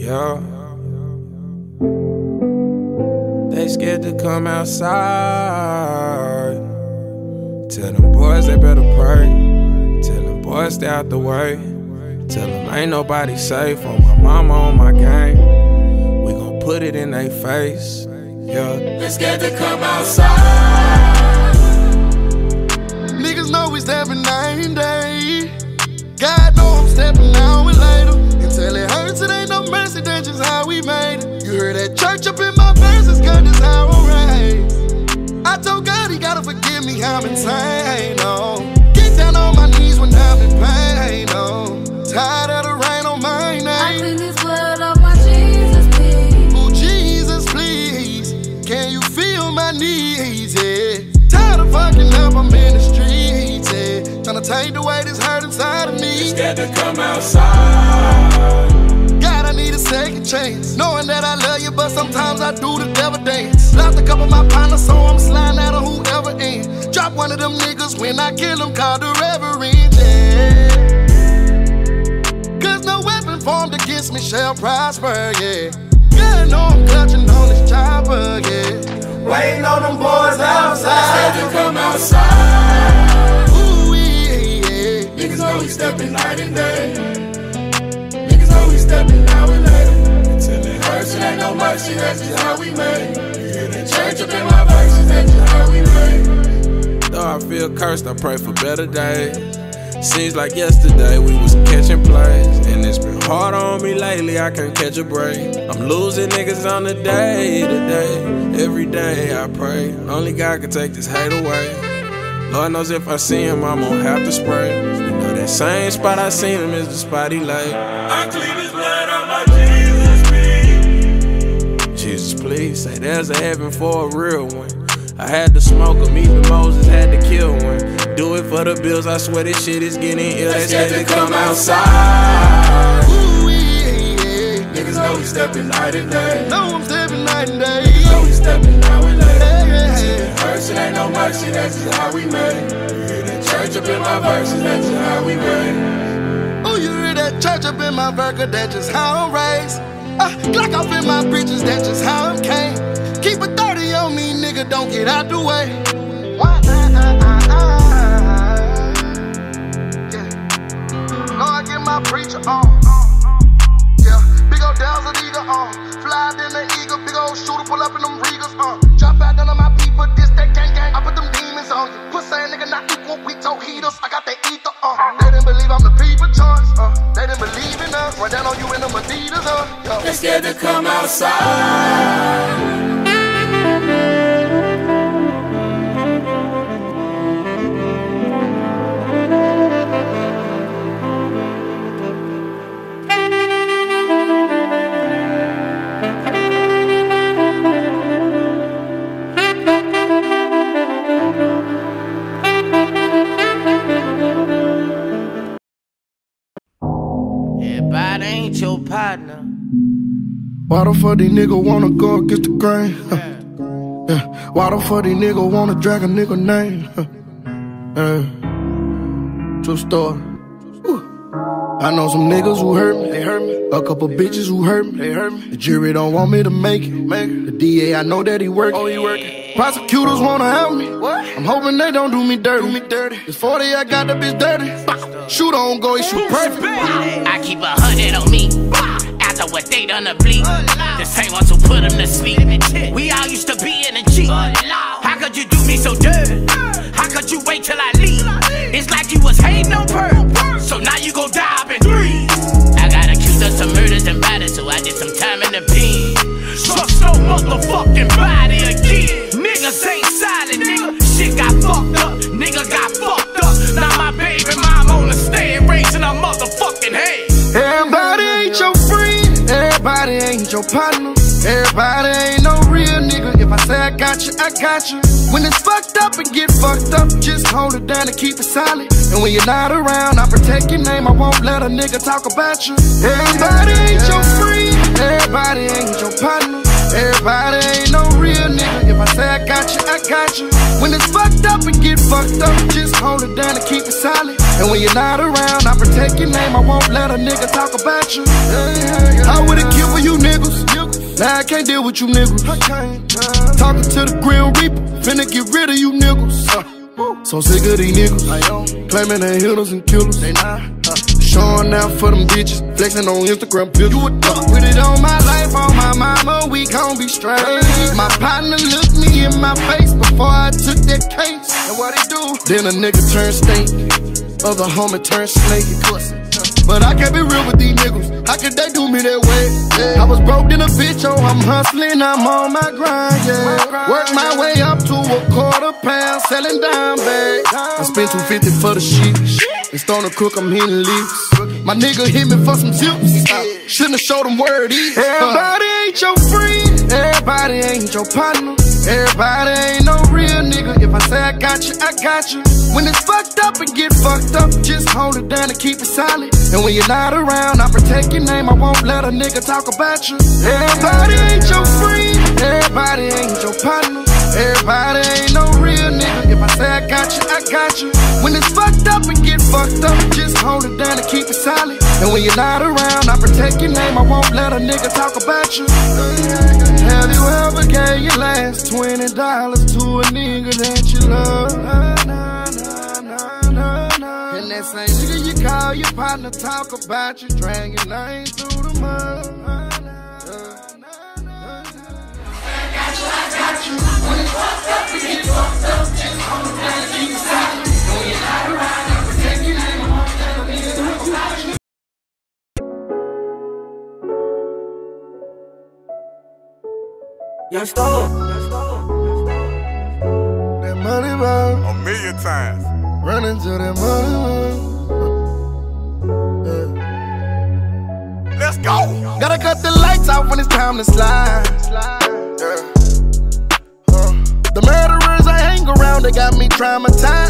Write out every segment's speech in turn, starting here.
Yeah. They scared to come outside. Tell them boys they better pray. Tell them boys stay out the way. Tell them ain't nobody safe on my mama, on my gang. We gon' put it in they face. Yeah. They scared to come outside. Niggas know we stepping night and day. God know I'm stepping out with later. Until it hurts, it ain't no mercy, that's just how we made it. You heard that church up in my verses, God, that's how I'm raised. I told God he gotta forgive me, I'm insane, no. Get down on my knees when I'm in pain, no. Tired of the rain on my name. I clean this blood off my Jesus, please. Oh, Jesus, please. Can you feel my needs, yeah? Tired of fucking up, I'm in the streets, yeah. Tryna take the weight that's hurt inside of me. Scared to come outside. God, I need a second chance. Knowing that I love you, but sometimes I do the devil dance. Lost a couple of my partners, so I'm sliding out of whoever in. Drop one of them niggas when I kill them, called the Reverend, yeah. Cause no weapon formed against me shall prosper, yeah. God, know I'm clutching on this chopper, yeah. Waiting on them boys outside. Scared to come outside. Ooh, yeah. Niggas know we stepping night and day. Niggas know we stepping now and later. Until it hurts, it ain't no mercy, that's just how we made. You hear the church up in my verses, that's just how we made. Though I feel cursed, I pray for better days. Seems like yesterday we was catching plays, and it's been hard on me lately, I can't catch a break. I'm losing niggas on the day to day. Every day I pray, only God can take this hate away. Lord knows if I see him, I'm gonna have to spray. You know that same spot I seen him is the spot he lay. I clean his blood on my Jesus, please. Jesus, please, say there's a heaven for a real one. I had to smoke him, even Moses had to kill one. Do it for the bills, I swear this shit is getting ill. They scared to come outside. Ooh, yeah. Niggas know we stepping night and day. Know I'm stepping night and day. Niggas know we stepping now and later. Yeah. It hurts, it ain't no mercy, that's just how we made. You hear the church up in my verses, that's just how we made. Oh, you hear that church up in my burger, that's just how I'm raised. Glock off in my britches, that's just how I'm came. Keep a 30 on me, nigga, don't get out the way. Yeah. Know I get my preacher on. Yeah, big old Dazzle Eagle on. Fly in the eagle, big old shooter, pull up in them Regals on. Drop out none of my people, this that gang gang. I put them demons on you. Pussy nigga not equal, we told heaters. I got that ether on. They didn't believe I'm the people choice. They didn't believe in us. Run down on you in them Adidas. They scared to come outside. Everybody ain't your partner. Why the fuck these niggas wanna go against the grain? Yeah. Why the fuck these niggas wanna drag a nigga name? True story. I know some niggas who hurt me, they hurt me. A couple bitches who hurt me, they hurt me. The jury don't want me to make it. The DA, I know that he working. Oh, he working. Prosecutors wanna help me. What? I'm hoping they don't do me dirty. It's 40, I got the bitch dirty. Shoot on go, he shoot perfect. I keep 100 on me. After what they done to bleed. The same ones who put them to sleep. We all used to be in a G. How could you do me so dirty? How could you wait till I leave? It's like you was hating on purpose. So now you gon' die up in 3. I got accused of some murders and batters, so I did some time in the pen. Struck no motherfucking body again. Niggas ain't silent, nigga. Shit got fucked up. Nigga got fucked up. Now my baby mom on the stand raising her motherfucking head. Everybody ain't your friend. Everybody ain't your partner. Everybody ain't no real nigga. If I say I got you, I got you. When it's fucked up and get fucked up, just hold it down and keep it solid. And when you're not around, I protect your name. I won't let a nigga talk about you. Everybody ain't your friend. Everybody ain't your partner. Everybody ain't no real nigga. If I say I got you, I got you. When it's fucked up and get fucked up, just hold it down and keep it solid. And when you're not around, I protect your name. I won't let a nigga talk about you. I would've killed for Now I can't deal with you niggas. I can't. Talking to the Grim Reaper, finna get rid of you niggas. So sick of these niggas, claiming they hitters and killers. They not. Showing out for them bitches, flexing on Instagram pictures. You a dog. Put it on my life, on my mama, we gon' be straight. My partner looked me in my face before I took that case. And what he do? Then a nigga turned stinky, other homie turned snaky. But I can't be real with these niggas, how could they do me that way? Yeah. I was broke in a bitch, oh I'm hustling, I'm on my grind, yeah. Work my way up to a £1/4, selling dime bags. I spent $250 for the shit. It's on the cook, I'm hitting leaks. My nigga hit me for some tips. Shouldn't have showed him where it is. Everybody ain't your friend, everybody ain't your partner. Everybody ain't no real nigga. If I say I got you, I got you. When it's fucked up and get fucked up, just hold it down and keep it solid. And when you're not around, I protect your name, I won't let a nigga talk about you. Everybody ain't your friend, everybody ain't your partner. Everybody ain't no real nigga. If I say I got you, I got you. When it's fucked up and get fucked up, just hold it down and keep it solid. And when you're not around, I protect your name, I won't let a nigga talk about you. Have you ever gave your last $20 to a nigga that you love? And that same nigga you call your partner talk about you, drag your name through the mud. I got you. When it's fucked up, we get fucked up. Just hold it down and keep it silent. When you're not around, I protect your name, I won't let a nigga talk about you. Young Stone. That money ball. 1,000,000 times. Running to that money ball. Let's go. Gotta cut the lights off when it's time to slide. The murderers I hang around, they got me traumatized.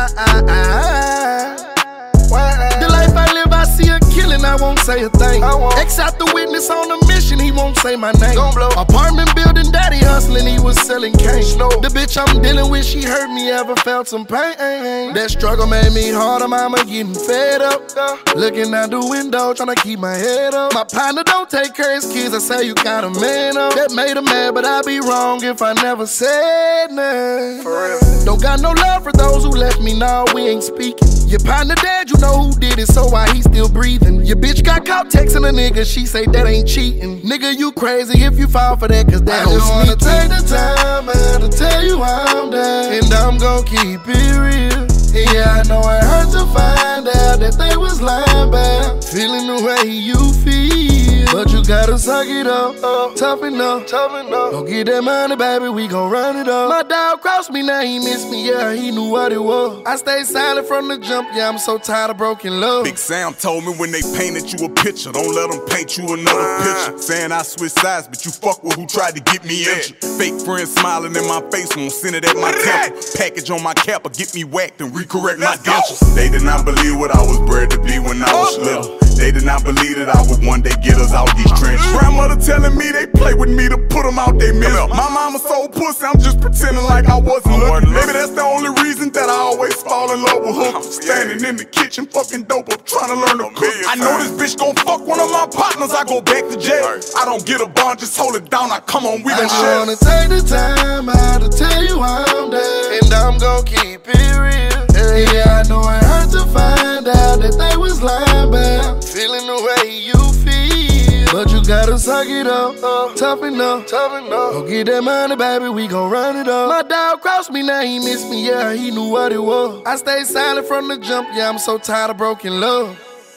The life I live, I see a killing, I won't say a thing. X out the witness on a mission, he won't say my name. Apartment building, daddy hustling, he was selling cane. The bitch I'm dealing with, she hurt me, ever felt some pain. That struggle made me harder, mama getting fed up. Looking out the window, trying to keep my head up. My partner don't take care of his kids, I say you got a man up. That made him mad, but I'd be wrong if I never said nothing. For real. Don't got no love for those who left me, now we ain't speaking. Your partner dead, you know who did it, so why he still breathing? Your bitch got caught texting a nigga, she say that ain't cheating. Nigga, you crazy if you fall for that, cause that gon' sneak. I just wanna take the time out to tell you I'm down, and I'm gon' keep it real. Yeah, I know it hurt to find out that they was lying about feeling the way you feel, but you gotta suck it up, tough enough. Don't get that money, baby, we gon' run it up. My dog crossed me, now he missed me, yeah, he knew what it was. I stayed silent from the jump, yeah, I'm so tired of broken love. Big Sam told me when they painted you a picture, don't let them paint you another picture. Saying I switch sides, but you fuck with who tried to get me injured. Fake friends smiling in my face, won't send it at my temple. Package on my cap or get me whacked and recorrect my dentures. They did not believe what I was bred to be when I was little. They did not believe that I would one day get us out these trenches. Grandmother telling me they play with me to put them out they middle. My mama so pussy, I'm just pretending like I wasn't looking. Maybe that's the only reason that I always fall in love with her. Standing in the kitchen, fucking dope up, trying to learn to cook. I know this bitch gon' fuck one of my partners, I go back to jail. I don't get a bond, just hold it down, I come on, we gon' share. I wanna take the time out to tell you I'm down, and I'm gon' keep it real. Yeah, I know it hurt to find out that they was lying about feeling the way you feel, but you gotta suck it up, tough enough. Don't get that money, baby, we gon' run it up. My dog crossed me, now he missed me, yeah, he knew what it was. I stayed silent from the jump, yeah, I'm so tired of broken love.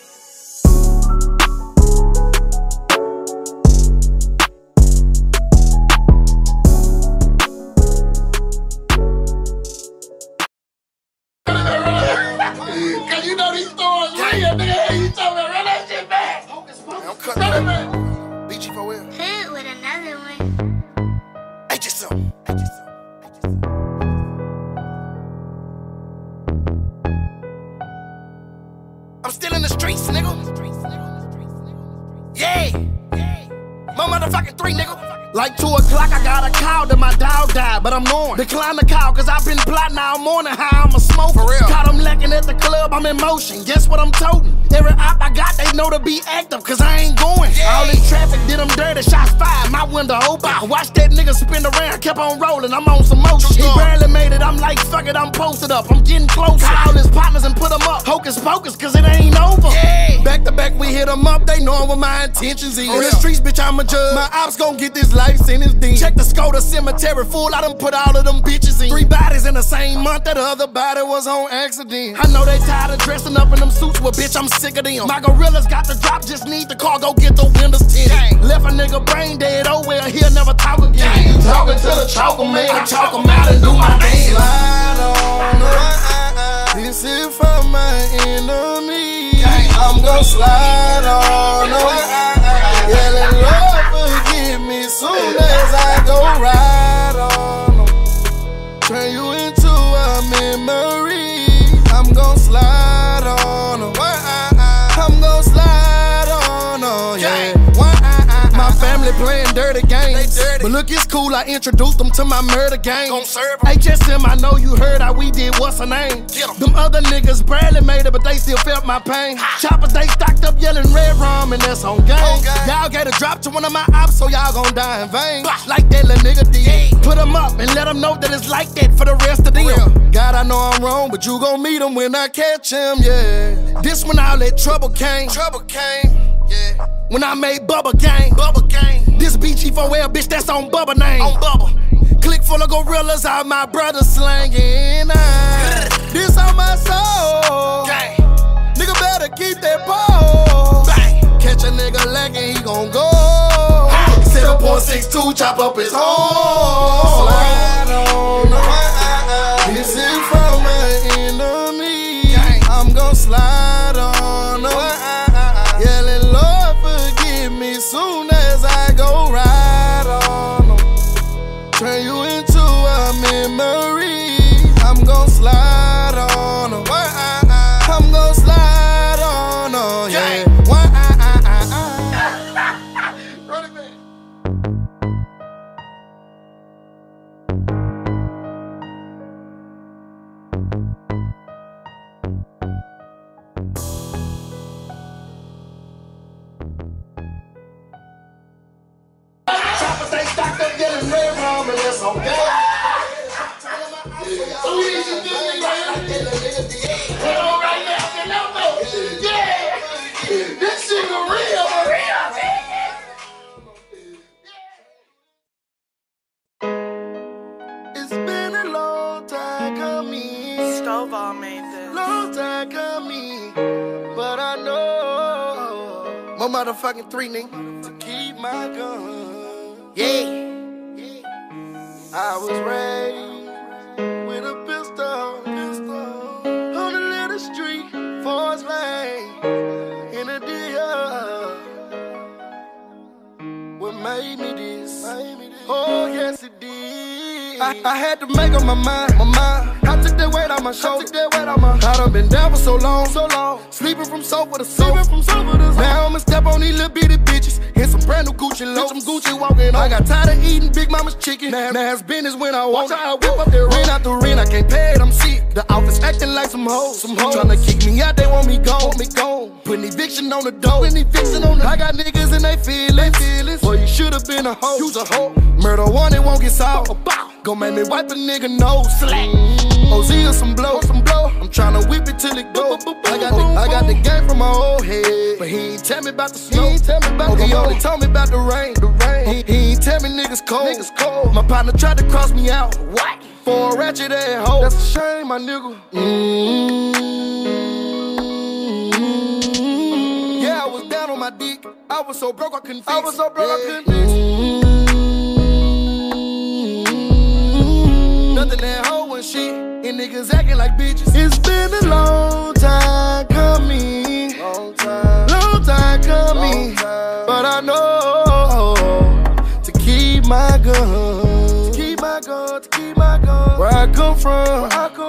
Cause you know these stores real, nigga. You told me to run that shit back. I'm cutting it, man. Beachy for real. Hood with another one. Hey, just so. I'm still in the streets, nigga. Yeah. My motherfucking 3, nigga. Like 2 o'clock, I got a call that my dog died, but I'm going. Decline the call, cause I've been plotting all morning how I'ma smoke. For real. Caught him lacking at the club, I'm in motion. Guess what I'm toting? Every op I got, they know to be active, cause I ain't going. All this traffic did them dirty, shots fired, my window open. Watch that nigga spin around, kept on rolling, I'm on some motion. He barely made it, I'm like, fuck it, I'm posted up. I'm getting closer. Call his partners and put them up. Hocus pocus, cause it ain't over. Back to back, we hit them up, they know what my intentions is. On the streets, bitch, I'm a judge. My ops gon' get this life sentence dean. Check the Skoda cemetery full, I done put all of them bitches in. 3 bodies in the same month, that other body was on accident. I know they tired of dressing up in them suits, but bitch, I'm sick of them. My gorillas got the drop, just need the car, go get the windows tinted. Left a nigga brain dead, oh well, he'll never talk again. Talking to the choker man, I talk him out and do my dance. Slide on her. This is for my enemy. I'm gon' slide on her. Yeah, let Lord forgive me soon as I go ride on her. Turn you into a memory. I'm gon' slide on her. I'm gon' slide on her, yeah. My family playing dirty games, but look, it's cool, I introduced them to my murder game. HSM, I know you heard how we did, what's her name? Them other niggas barely made it, but they still felt my pain. Choppers, they stocked up yelling red rum, and that's on game. Y'all gave a drop to one of my ops, so y'all gon' die in vain. Like that little nigga did. Put them up and let them know that it's like that for the rest of them. God, I know I'm wrong, but you gon' meet him when I catch him, yeah. This when all that trouble came. Yeah. When I made Bubba Gang. This BG4L, bitch, that's on Bubba name. Click full of gorillas, all my brothers slanging. This on my soul. Nigga better keep that pole. Catch a nigga lacking, he gon' go. 7.62, chop up his hole. Slide on her. This is for my enemy. I'm gon' slide on her. Yeah, let Lord forgive me soon as I go ride on them. Turn you into a memory. I'm gon' slide on them. I'm gon' slide on them, yeah. Run it back. Choppers, they stocked up yelling red rum, and that's on game. So we need to do it right here. Put on right now, you know? Yeah! This shit is real. It's been a long time coming. Stovall made this. Long time coming. But I know my motherfucking 3 nigga to keep my gun. Yeah. I was raised with a pistol on the little street, Forest Lane, in a deal. What made me this? Oh yes it did. I had to make up my mind. I took that weight on my shoulder. I done been down for so long. Sleeping from sofa to sofa. Now I'ma step on these little bitty bitches in some brand new Gucci low. Some Gucci walking. I got tired of eating Big Mama's chicken. Now it's business when I want. I whip up that rent out the rent. I can't pay it, I'm sick. The office acting like some hoes. Tryna kick me out, they want me gone. Putting eviction on the door. I got niggas and they feelings. Boy, you should've been a hoe. You's a hoe. Murder one, it won't get solved. Gon' make me wipe a nigga nose. OZ or some blow. I'm tryna whip it till it go. I got the game from my old head, but he ain't tell me about the snow. He only told me about the rain. He ain't tell me niggas cold. My partner tried to cross me out. What? For a ratchet ass hoe. That's a shame, my nigga. Yeah, I was down on my dick. I was so broke I couldn't fix. Nothing that hoe and shit, and niggas acting like bitches. It's been a long time coming. Long time coming. But I know to keep my gun. Where I come from.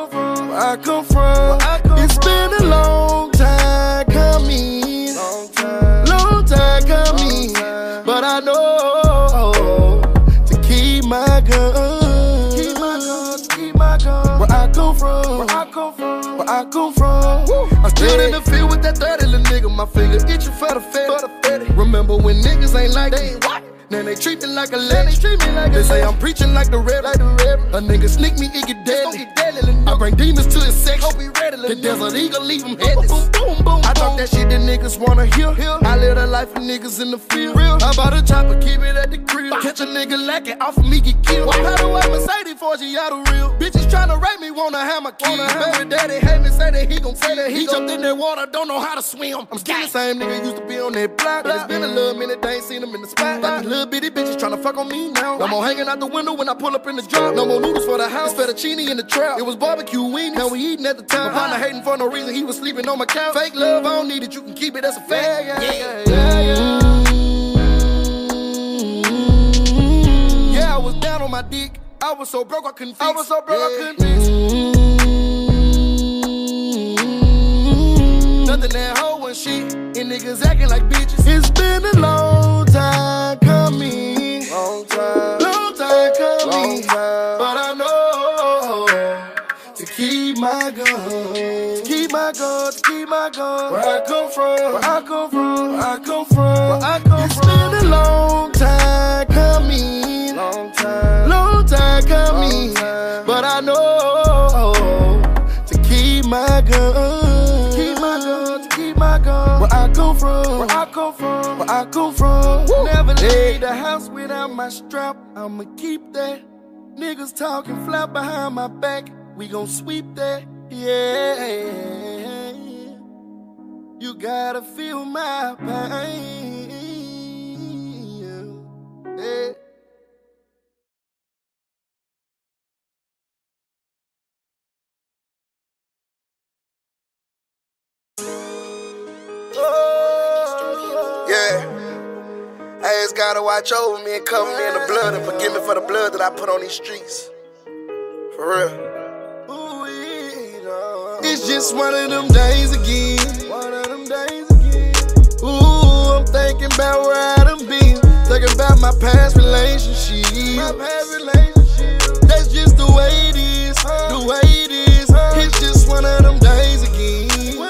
It's been a long time coming. Long time coming. But I know to keep my gun. Where I come from. I stood in the field with that 30 little nigga, my finger itching for the fatty. Remember when niggas ain't like me? Now they treat me like a legend. They say I'm preaching like the Reverend. A nigga sneak me, it get deadly. I bring demons to his sex. The desert eagle leave him headless. I talk that shit that niggas wanna hear. I live that life of niggas in the field. I bought a chopper, keep it at the crib. Catch a nigga lacking, off of me get killed. How do I Mercedes for you, y'all the real? Bitches tryna rape me, wanna have my kids. Baby daddy hate me, say that he gon' say that he jumped in that water, don't know how to swim. I'm still the same nigga used to be on that block. It's been a little minute, they ain't seen him in the spot. Got these little bitty bitches tryna fuck on me now. No more hanging out the window when I pull up in the drop. No more noodles for the house, it's fettuccine in the trap. It was barbecue weenies, now we eating at the time. My partner hating for no reason, he was sleeping on my couch. Fake love, I don't need it, you can keep it, that's a fact. Yeah, I was down on my dick. I was so broke I couldn't fix. Nothing that hoe when shit, and niggas acting like bitches. It's been a long time coming. Long time coming. But I know to keep my gun. Keep my gun. Where I come from. It's been a long time coming. Long time coming. But I know to keep my gun. Where I come from. Never leave the house without my strap. I'ma keep that. Niggas talking flat behind my back. We gon' sweep that. Yeah. You gotta feel my pain. Yeah. I just gotta watch over me and cover me in the blood and forgive me for the blood that I put on these streets. For real. It's just one of them days again. Ooh, I'm thinking about where I done been. Thinking about my past relationship. That's just the way it is. It's just one of them days again.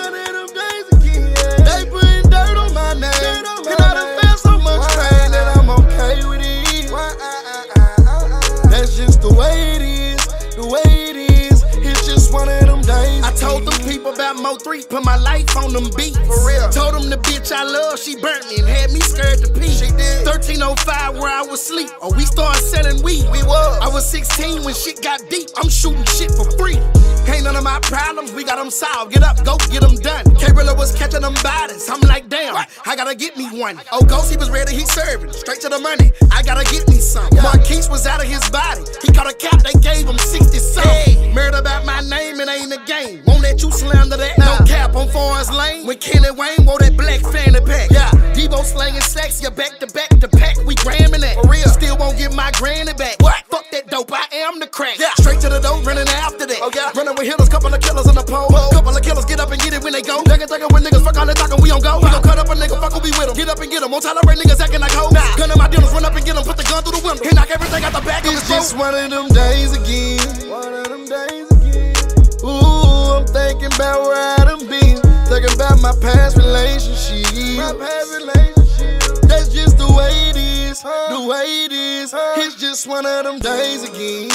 They putting dirt on my name. And I done felt so much pain that I'm okay with it. That's just the way it is. It's just one of them days. I told them people about Mo3, put my life on them beats. For real. Told them the bitch I love, she burnt me and had me scared to pee. She did. 1305 where I was asleep, or we started selling weed. We was. I was 16 when shit got deep. I'm shooting shit for free. Ain't none of my problems, we got them solved. Get up, go get them done. K-Rilla was catching them bodies. I'm like, damn, I gotta get me one. Oh, Ghost, he was ready, he serving. Straight to the money, I gotta get me some. Marquise was out of his body. He caught a cap, they gave him 60 something. Hey, murder about my name, it ain't a game. Won't let you slander that. No cap on Forest Lane. When Kenny Wayne wore that black fanny pack. Yeah, Debo slanging sex, you back to back to pack. We gramming that. For real. Still won't get my granny back. What? Fuck that dope, I am the crack. Yeah. Straight to the door, running after that. Oh yeah. Running with hitters, couple of killers on the pole. Couple of killers get up and get it when they go. Thinking when niggas fuck all the talking, we don't go. We gon' cut up a nigga, fuck who be with him. Get up and get him. Won't tolerate niggas acting like hoes. Nah. Gun in my dealers, run up and get him. Put the gun through the window. He knock everything out the back of his boat. It's just one of them days again. Ooh, I'm thinking about where I done been. Thinking about my past relationship. That's just the way it is. It's just one of them days again.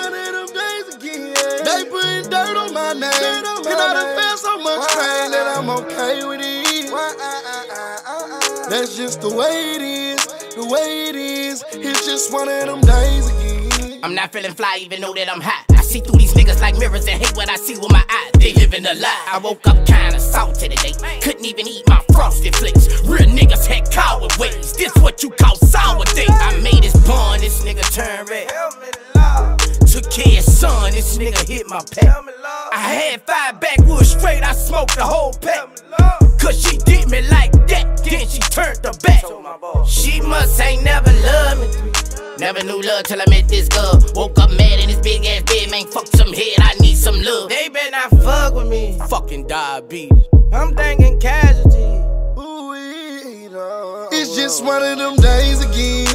They putting dirt on my name. And I done felt so much pain that I'm okay with it. That's just the way it is. It's just one of them days again. I'm not feeling fly even though that I'm hot. I see through these niggas like mirrors and hate what I see with my eyes. They living a lie. I woke up kinda salty today. Couldn't even eat my frosted flakes. Real niggas had coward ways. This what you call sour days. I made this bun, this nigga turn red. Took care of son, this nigga hit my pack. I had 5 backwoods straight, I smoked the whole pack. Cause she did me like that, then she turned her back. She must ain't never loved me. Never knew love till I met this girl. Woke up mad in this big ass bed, man, fuck some head, I need some love. They better not fuck with me. Fucking diabetes. I'm thinking casualty. It's just one of them days again.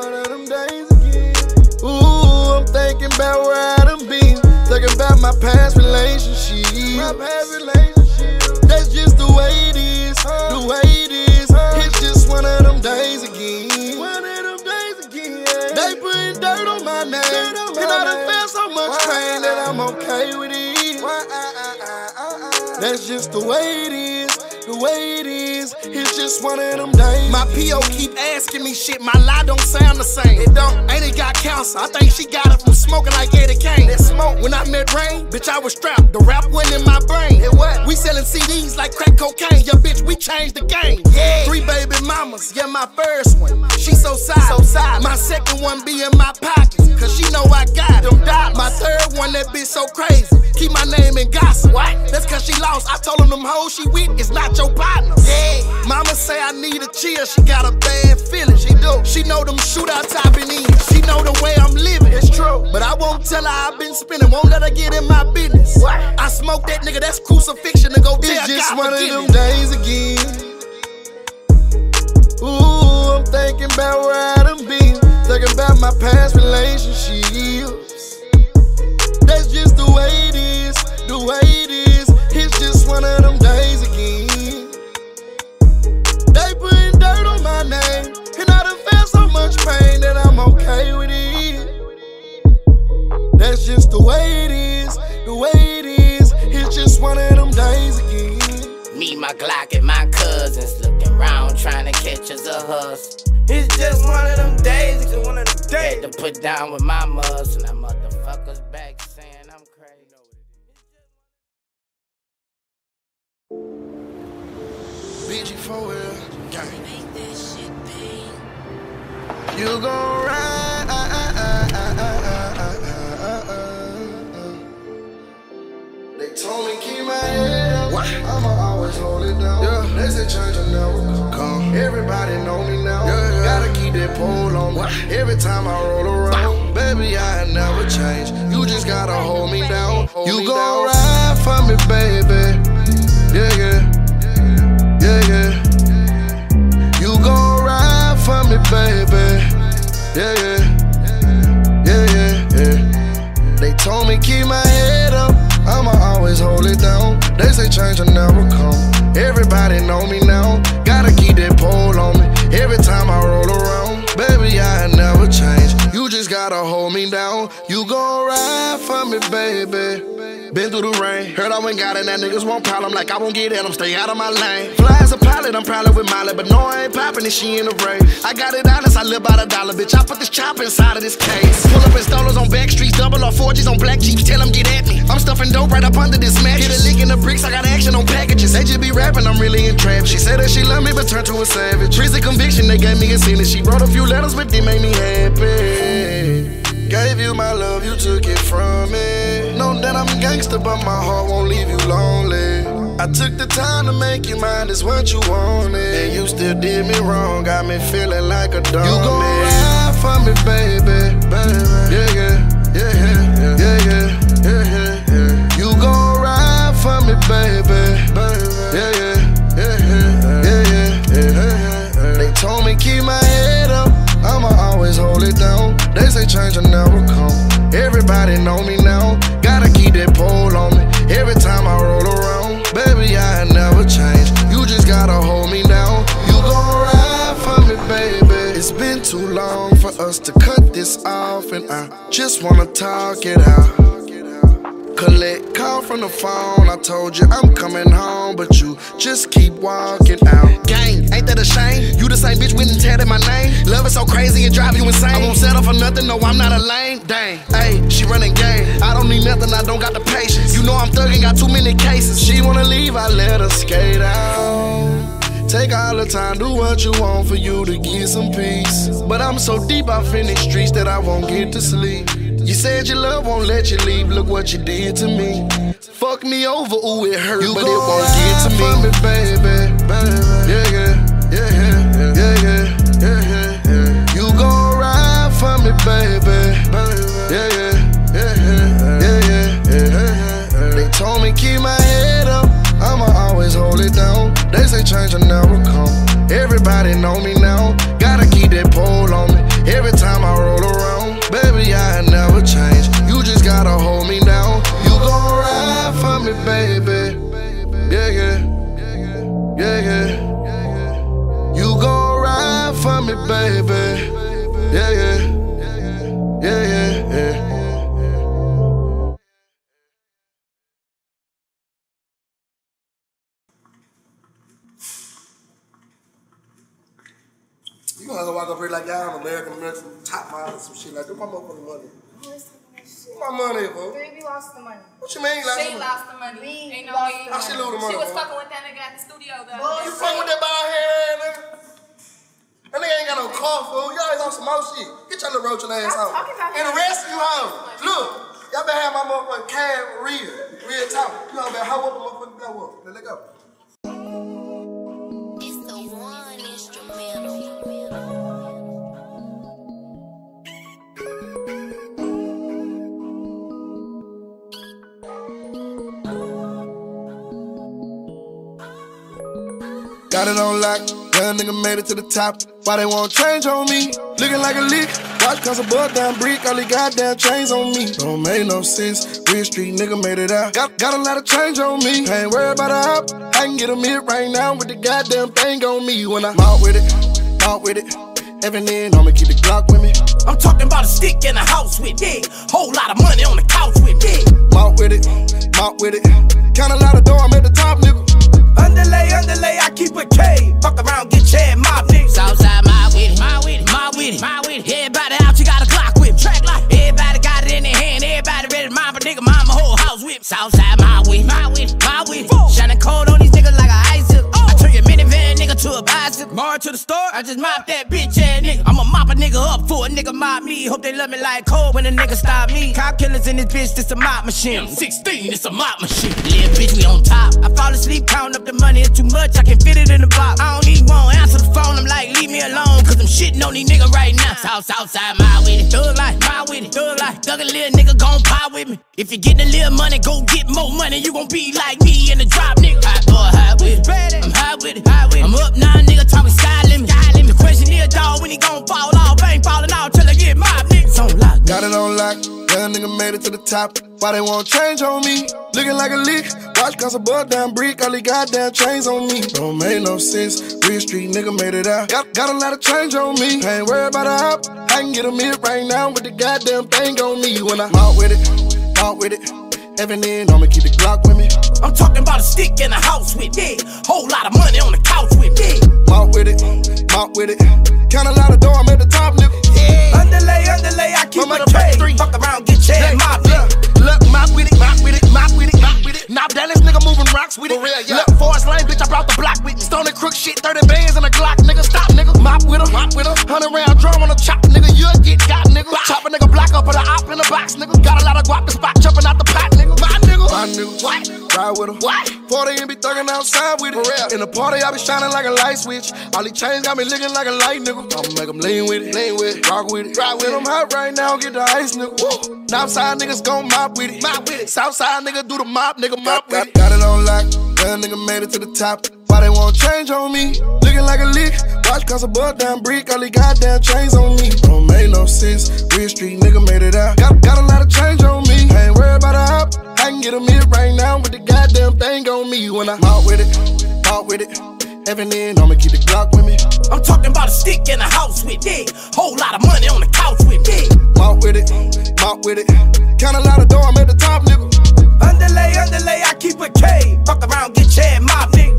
Ooh, I'm thinking about where I done been. Thinking about my past relationship. okay with it. That's just the way it is, the way it is. It's just one of them days. My P.O. keep asking me shit, my lie don't sound the same. It don't, ain't it got cancer? I think she got it from smoking like Eddie Kane. That smoke, when I met Rain, bitch, I was strapped. The rap went in my brain. It what? We selling CDs like crack cocaine. Yeah, bitch, we changed the game. Yeah. 3 baby mamas, yeah, my first one. She so silent. My second one be in my pockets, cause she know I got them dollars. My third one, that bitch so crazy. Keep my name in gossip. What? That's cause she lost. I told them hoes she with is not your partner. Yeah. Mama say I need a chill. She got a bad feeling. She do. She know them shootouts I been in. She know the way I'm living. It's true. But I won't tell her I've been spinning. Won't let her get in my business. What? I smoke that nigga. That's crucifixion to go tell God. It's just one of them days again. Ooh, I'm thinking about where I done been. Thinking about my past relationships. That's just the way it is, the way it is. It's just one of them days again. They putting dirt on my name, and I done felt so much pain that I'm okay with it. That's just the way it is, the way it is. It's just one of them days again. Me, my Glock, and my cousins looking around trying to catch us a hustle. It's just one of them days, it's just one of them days. Had to put down with my muscle, and that motherfuckers back saying I'm crazy. BG4L, gang. Make that shit pain. You gon' ride. They told me keep my head up. What? I'ma always hold it down. Yeah. They say change will never come. Everybody know me now. Yeah. Gotta keep that pole on me. What? Every time I roll around, baby, I never change. You just gotta hold me down. You gon' ride for me, baby. Yeah, yeah. Yeah, yeah. You gon' ride for me, baby. Yeah, yeah. Yeah, yeah, yeah. They told me keep my head up. I'ma always hold it down. They say change will never come. Everybody know me now. Gotta keep that pole on me. Every time I roll around, baby, I never change. You just gotta hold me down. You gon' ride for me, baby. Been through the rain. Heard I went got it, that niggas won't problem. Like I won't get in them, stay out of my lane. Fly as a pilot, I'm probably with Molly, but no, I ain't popping if she in the rain. I got it honest, I live by the dollar, bitch. I put this chopper inside of this case. Pull up in strollers on back streets, double or 4Gs on black Jeeps. Tell them get at me. I'm stuffing dope right up under this mattress. Hit a lick in the bricks, I got action on packages. They just be rapping, I'm really in trap. She said that she love me, but turned to a savage. Prison conviction, they gave me a sentence. She wrote a few letters, but they made me happy. Gave you my love, you took it from me. Know that I'm a gangster, but my heart won't leave you lonely. I took the time to make you mine, is what you wanted. And you still did me wrong, got me feeling like a dummy. You gon' ride for me, baby, baby. Yeah, yeah, yeah, yeah, yeah, yeah, yeah, yeah. You gon' ride for me, baby, baby. Yeah, yeah, yeah, yeah, yeah, yeah, yeah. They told me keep my head up. I'ma always hold it down. They say change will never come. Everybody know me now. Gotta keep that pole on me. Every time I roll around, baby, I never change. You just gotta hold me down. You gon' ride for me, baby. It's been too long for us to cut this off, and I just wanna talk it out. Collect call from the phone, I told you I'm coming home, but you just keep walking out. Gang, ain't that a shame? You the same bitch went and tatted my name. Love is so crazy, it drive you insane. I won't settle for nothing, no, I'm not a lame. Dang, ayy, she running game. I don't need nothing, I don't got the patience. You know I'm thugging, got too many cases. She wanna leave, I let her skate out. Take all the time, do what you want for you to get some peace. But I'm so deep off in these streets that I won't get to sleep. You said your love won't let you leave, look what you did to me. Fuck me over, ooh it hurt, but it won't get to me. For me, baby, baby. Yeah, yeah, yeah, yeah, yeah, yeah, yeah, yeah. You gon' ride for me, baby, baby. Yeah, yeah, yeah, yeah, yeah, yeah, yeah. They told me keep my head up, I'ma always hold it down. They say change will never come. Everybody know me now. Gotta keep that pole on me. Every time I roll around, baby, I never change. You just gotta hold me down. You gon' ride for me, baby. Yeah, yeah, yeah, yeah. You gon' ride for me, baby. Yeah, yeah, yeah, yeah, yeah. I'm gonna walk up here like y'all American top model, some shit like that. My motherfucking money. My money, bro. Baby lost the money. What you mean? She lost the money. Ain't no way. How she lose the money? She was fucking with that nigga at the studio though. You fucking with that bald head nigga? That nigga ain't got no car, fool. Y'all always on some more shit. Get your little roaching ass out. And the rest of you hoes, look, y'all better have my motherfucking cab real talk. You all better hoe up the motherfucking go up. Let go. It's the one instrumental. Got it on lock, young nigga made it to the top. Why they won't change on me? Looking like a leak. Watch cause a bud down brick, all the goddamn chains on me. Don't make no sense. Real street nigga made it out. Got a lot of change on me. I ain't worried about a hop. I can get a hit right now with the goddamn thing on me. When I'm out with it. Every day I'ma keep the Glock with me. I'm talking about a stick in the house with me. Whole lot of money on the couch with me. Mount with it. Count a lot of dough, I'm at the top, nigga. Underlay, I keep a K. Fuck around, get your head mob, nigga. Southside, my with it. Everybody out, you got a Glock with. Track like everybody got it in their hand. Everybody ready to mom a nigga, mom a whole house with. Southside, my with it. Shining cold on these niggas like a icicle. I turn your minivan nigga to a bicycle. More to the store, I just mop that bitch ass nigga. I'ma mop a nigga up for a nigga mob me. Hope they love me like cold when a nigga stop me. Cop killers in this bitch, this a mop machine. M16, it's a mop machine. Little bitch, we on top. I fall asleep counting up the money, it's too much, I can fit it in the box. I don't even want to answer the phone, I'm like, leave me alone, cause I'm shitting on these niggas right now. Southside, my with it. Thug life, my with it. Thug a little nigga gon' pie with me. If you getting a little money, go get more money. You gon' be like me in the drop, nigga. High with it. I'm high with it. I'm up now, nigga, talking sky limit. The question is, dog, when he gon' fall off? I ain't falling off till I get my niggas on lock. Got it on lock, young nigga made it to the top. Why they won't change on me? Looking like a leak. Watch cause a bud down brick, all the goddamn chains on me. Don't make no sense. Real street nigga made it out. Got a lot of change on me. I ain't worried about a hop. I can get a hit right now with the goddamn thing on me. When I'm out with it. Every day I'ma keep the Glock with me. I'm talking about a stick in the house with me. Whole lot of money on the couch with me. Mount with it. Count a lot of dough, I'm at the top, nigga. Yeah. Underlay, I keep a K. Fuck around, get your head mob, Look, mop with it. Now Dallas nigga moving rocks with it. For real, yeah. Look, Forest Lane, bitch, I brought the block with me. Stone and crook shit, 30 bands and a Glock, nigga. Stop, nigga. Mop with her. 100 round drum on a chop, nigga. You'll get got, nigga. Chop a nigga block up, put a op in the box, nigga. Got a lot of guap, the spot jumping out the pot, nigga. My nigga. What? Ride with her. What? 40 and be thugging outside with it. For real. In the party, I be shining like a light switch. All these chains got me looking like a light, nigga. I'ma make them lean with it. Rock with it. I'm hot right now, get the ice, nigga. Woo. Northside niggas gon' mop with it. Southside nigga do the mop, nigga mop with it. Got it on lock, young nigga made it to the top. Why they won't change on me? Looking like a leak. Watch cause a bud down brick, all the goddamn chains on me. Don't make no sense. Real street nigga made it out. Got a lot of change on me. I ain't worried about a hop. I can get a hit right now with the goddamn thing on me. When I'm out with it. Every day I'ma keep the Glock with me. I'm talking about a stick in the house with me. Whole lot of money on the couch with me. Mount with it. Count a lot of dough, I'm at the top, nigga. Underlay, I keep a K. Fuck around, get your head mob, nigga.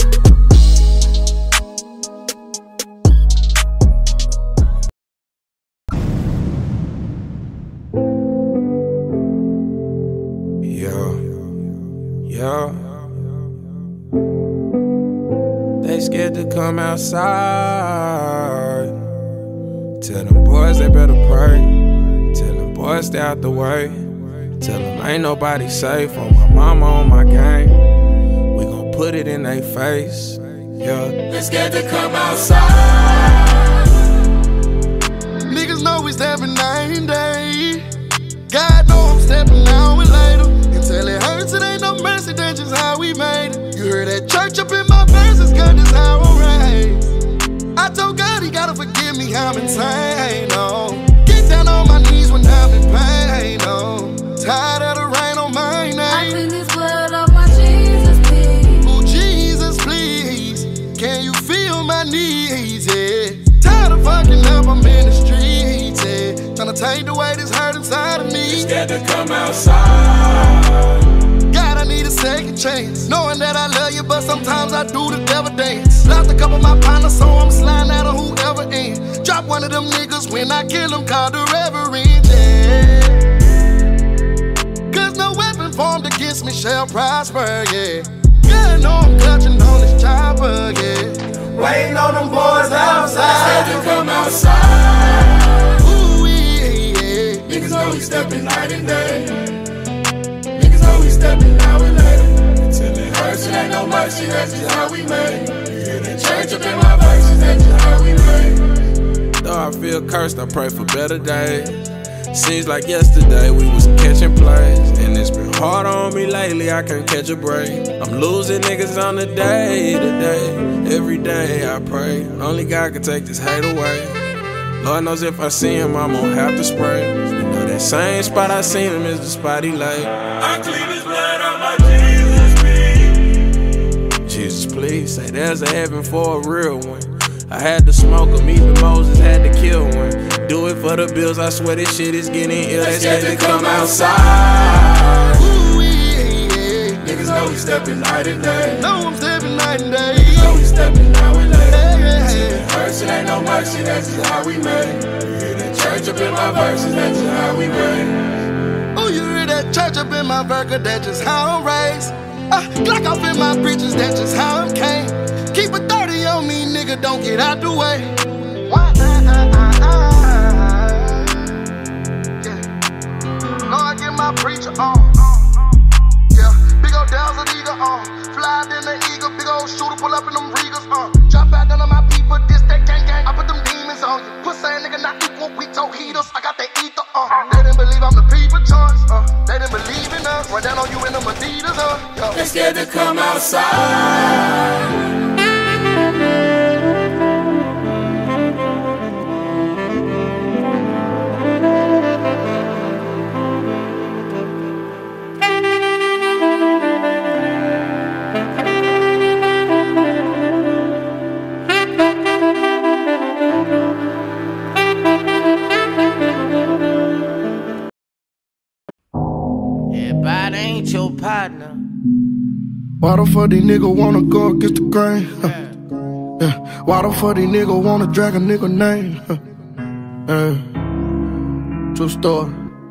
Yeah. They scared to come outside. Tell them boys they better pray. Tell them boys stay out the way. Tell them ain't nobody safe. On my mama, on my gang. We gon' put it in they face. Yeah. They scared to come outside. Niggas know we stepping 9 days. God know I'm stepping out with later. Until it hurts, it ain't no mercy, that's just how we made it. You heard that church up in my verses, God, that's how I'm raised. I told God he gotta forgive me, I'm insane, oh. Get down on my knees when I'm in pain, oh. Tired of the rain on my name. I clean this blood off my Jesus, please. Oh, Jesus, please. Can you feel my needs, yeah? Tired of fucking up, I'm in the streets, yeah. Tryna take the weight that's hurt inside of me. Scared to come outside. God, I need a second chance. Knowing that I love you, but sometimes I do the devil dance. Lost a couple of my partners, so I'm sliding out of whoever ends. Drop one one of them niggas when I kill him called the Reverend, yeah. Cause no weapon formed against me shall prosper, yeah. Yeah, I know I'm clutching on this chopper, yeah. Waiting on them boys outside to come outside. Ooh, yeah. Niggas always stepping night and day. Niggas always stepping now and later. Until it hurts, it ain't no mercy, that's just how we made. You hear the church up in my verses, that's just how we made. Though I feel cursed, I pray for better days. Seems like yesterday we was catching plays, and it's been hard on me lately, I can't catch a break. I'm losing niggas on the day to day. Every day I pray, only God can take this hate away. Lord knows if I see him, I'm gonna have to spray. You know that same spot I seen him is the spot he lay. I clean his blood on my Jesus, please. Jesus, please, say there's a heaven for a real one. I had to smoke him, even Moses had to kill one. Do it for the bills, I swear this shit is getting ill. They scared to come outside. Ooh, yeah. Niggas know we stepping night and day. Know I'm stepping night and day. Niggas know we stepping now and later. Yeah. It hurts, it ain't no mercy, that's just how we made. You hear the church up in my verses, that's just how we made. Oh, you hear that church up in my burger, that's just how I'm raised. Glock off in my britches, that's just how I'm came. Keep a 30 on me, nigga, don't get out the way. Yeah. Lord, get my preacher on. Yeah, big old Dazzle Eagle on. Fly in the eagle, big old shooter, pull up in them Regals on. Drop out none of my people, this that gang. I put them demons on you. Pussy nigga not equal, we told heaters. I got that ether on. They didn't believe I'm the people choice. They didn't believe in us. Run down on you in them Adidas. They scared to come outside. Everybody ain't your partner. Why the fuck these niggas wanna go against the grain? Yeah. Why the fuck these niggas wanna drag a nigga name? True story.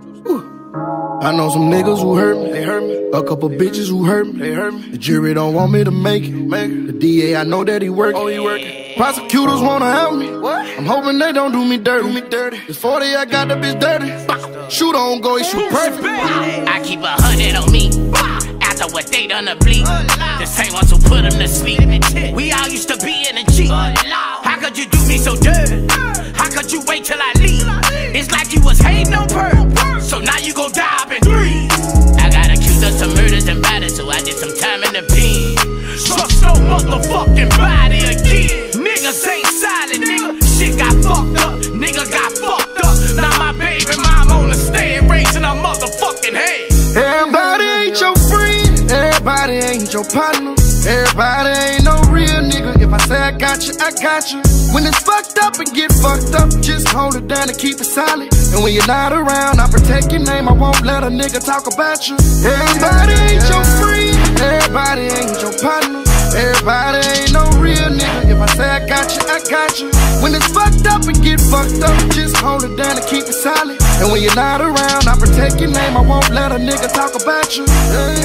I know some niggas who hurt me, they hurt me. A couple bitches who hurt me, they hurt me. The jury don't want me to make it. The DA, I know that he working. Oh, he working. Prosecutors wanna help me. What? I'm hoping they don't do me dirty. It's 40, I got the bitch dirty. Shoot on go, he shoot perfect. I keep 100 on me. After what they done to bleed. The same ones who put them to sleep. We all used to be in a G. How could you do me so dirty? How could you wait till I leave? It's like you was hating on purpose. So now you gon' die up in 3. I got accused of some murders and batters, so I did some time in the pen. Truck so motherfucking body again. Niggas ain't silent, nigga. Shit got fucked up. Nigga got fucked up. Now my baby mom on the stand raising her motherfucking head. Everybody ain't your friend. Everybody ain't your partner. Everybody ain't no real nigga. If I say I got you, I got you. When it's fucked up and get fucked up, just hold it down and keep it solid. And when you're not around, I protect your name. I won't let a nigga talk about you. Everybody ain't your friend. Everybody ain't your partner. Everybody ain't no real nigga. If I say I got you, I got you. When it's fucked up and get fucked up, just hold it down and keep it solid. And when you're not around, I protect your name. I won't let a nigga talk about you.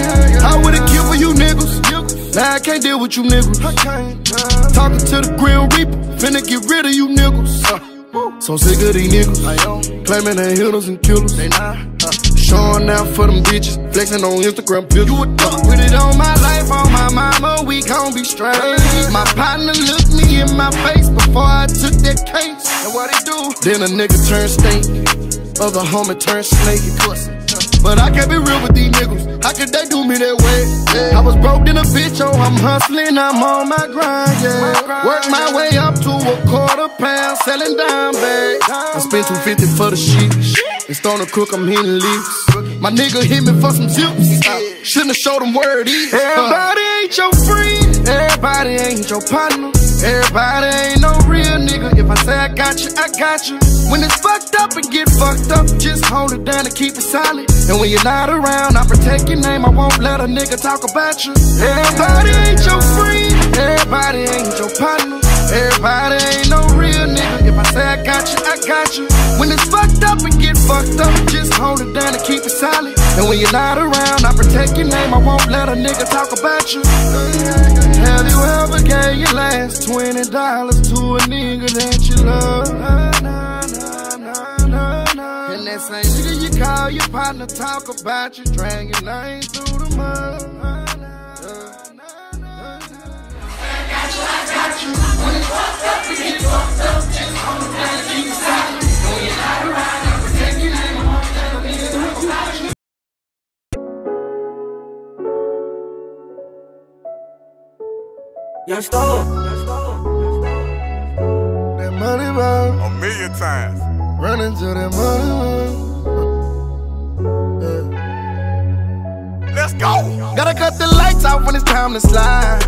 I would've killed for you niggas. Now I can't deal with you niggas. Talking to the Grim Reaper, finna get rid of you niggas. So sick of these niggas, claiming they hitters and killers. They not showing out for them bitches, flexing on Instagram pictures. You a duck with it on my life, on my mama, we gon' be straight. My partner looked me in my face before I took that case. And what he do? Then a nigga turned stink, other homie turned snake. But I can't be real with these niggas. How could they do me that way? Yeah. I was broke in a bitch, oh, I'm hustling, I'm on my grind, yeah. Work my way up to a £1/4, selling dime bags. I spent $250 for the shit. And Stone Crook, I'm hitting leaks. My nigga hit me for some tips. Shouldn't have showed him where it is. Everybody ain't your friend. Everybody ain't your partner. Everybody ain't no real nigga. If I say I got you, I got you. When it's fucked up and get fucked up, just hold it down and keep it solid. And when you're not around, I protect your name. I won't let a nigga talk about you. Everybody ain't your friend. Everybody ain't your partner. Everybody ain't no real nigga. If I say I got you, fucked up, just hold it down and keep it solid. And when you're not around, I protect your name, I won't let a nigga talk about you. Have you ever gave your last $20 to a nigga that you love? And that same nigga you call your partner talk about you, drag your name through the mud. I got you. When it's fucked up, we get fucked up. Just hold it down and keep it solid. When you're not around, I protect your name, I won't let a nigga talk about you. Young Stone. That money ball. 1,000,000 times. Running to that money ball. Let's go. Gotta cut the lights off when it's time to slide.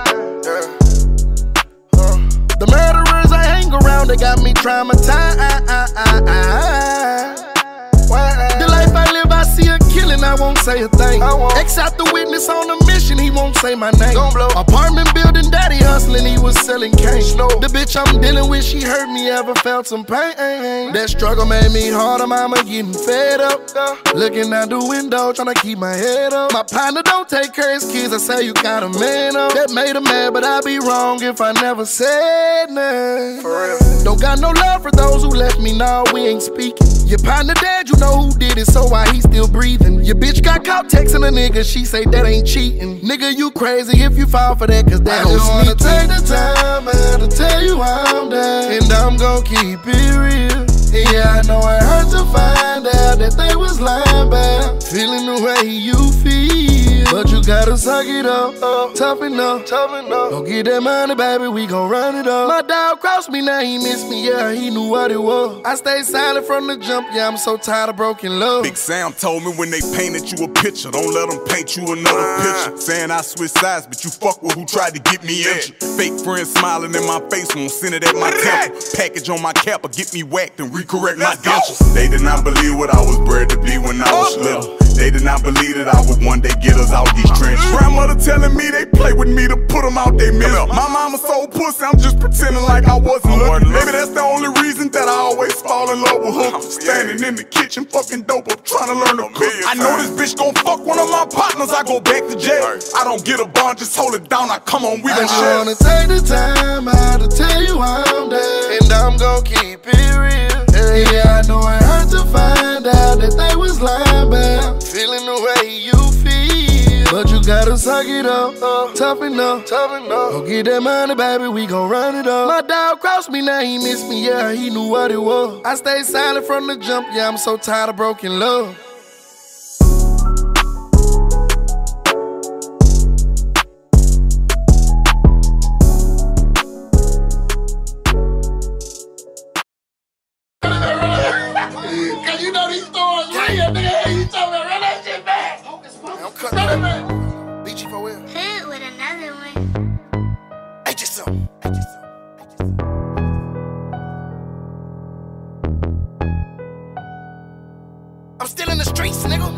The murderers I hang around, they got me traumatized. The life I live, I see a killing, I won't say a thing. X out the witness on a mission, he won't say my name. Apartment building, daddy hustling, he was selling cane. The bitch I'm dealing with, she hurt me, ever felt some pain. That struggle made me harder, mama getting fed up. Looking out the window, trying to keep my head up. My partner don't take care of his kids, I say you got a man up. That made him mad, but I'd be wrong if I never said nothing. For real. Don't got no love for those who left me, now we ain't speaking. Your partner dead, you know who did it, so why he still breathing? Your bitch got caught texting a nigga, she say that ain't cheating. Nigga, you crazy if you fall for that, cause that gon' sneak. I just wanna take the time out to tell you I'm down, and I'm gon' keep it real. Yeah, I know it hurt to find out that they was lying about feeling the way you feel, but you gotta suck it up, toughen up. Don't get that money, baby, we gon' run it up. My dog crossed me, now he missed me, yeah, he knew what it was. I stayed silent from the jump, yeah, I'm so tired of broken love. Big Sam told me when they painted you a picture, don't let them paint you another picture. Saying I switch sides, but you fuck with who tried to get me injured. Fake friends smiling in my face, won't send it at my temple. Package on my cap or get me whacked and recorrect my dentures. They did not believe what I was bred to be when I was little. They did not believe that I would one day get us out these trenches. Grandmother telling me they play with me to put them out they middle. My mama so pussy, I'm just pretending like I wasn't looking. Maybe that's the only reason that I always fall in love with her. Standing in the kitchen, fucking dope up, trying to learn to cook. I know this bitch gon' fuck one of my partners, I go back to jail. I don't get a bond, just hold it down, I come on, we gon' share. I wanna take the time out to tell you I'm down, and I'm gon' keep it real. Yeah, I know it hurt to find out that they was lying about feeling the way you feel, but you gotta suck it up, toughen up. Don't get that money, baby, we gon' run it up. My dog crossed me, now he missed me, yeah, he knew what it was. I stayed silent from the jump, yeah, I'm so tired of broken love. Cause you know these stores real, nigga. You told me to run that shit back. I'm cutting it back. Beachy for real. Hood with another one. Hey, just so. I'm still in the streets, nigga.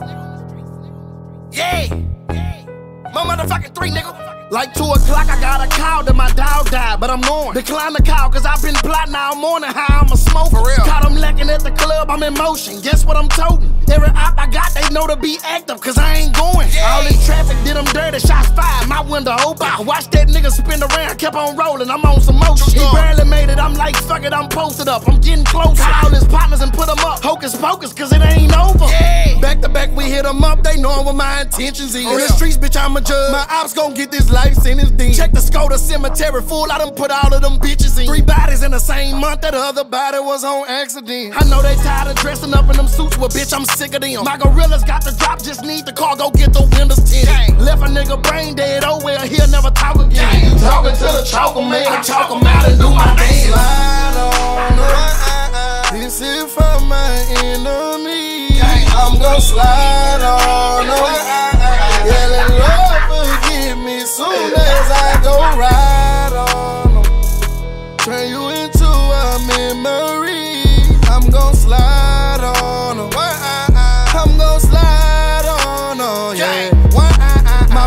Yeah. My motherfucking 3, nigga. Like 2 o'clock, I got a call that my dog died, but I'm going. Decline the call, cause I've been plotting all morning how I'ma smoke. For real. Caught them lacking at the club, I'm in motion. Guess what I'm toting? Every op I got, they know to be active, cause I ain't going. Yeah. All this traffic did them dirty, shots fired, my window open. I watched that nigga spin around, kept on rolling, I'm on some motion. He barely made it, I'm like, fuck it, I'm posted up. I'm getting closer. Call his partners and put them up. Hocus pocus, cause it ain't over. Yeah. Back to back, we hit them up, they know what my intentions is. On the streets, bitch, I'm a judge. My ops gon' get this life sentence dean. Check the Skoda cemetery full, I done put all of them bitches in. 3 bodies in the same month, that other body was on accident. I know they tired of dressing up in them suits, but bitch, I'm sick of them. My gorillas got the drop, just need the car, go get the windows tinted. Left a nigga brain dead, oh well, he'll never talk again. Talking to the choker man, I talk him out and do my dance. Slide on her, this is for my enemy. I'm gon' slide on her. Yeah, let Lord forgive me soon as I go ride on them. Turn you into a memory. I'm gon' slide on them. I'm gon' slide on them, yeah. My family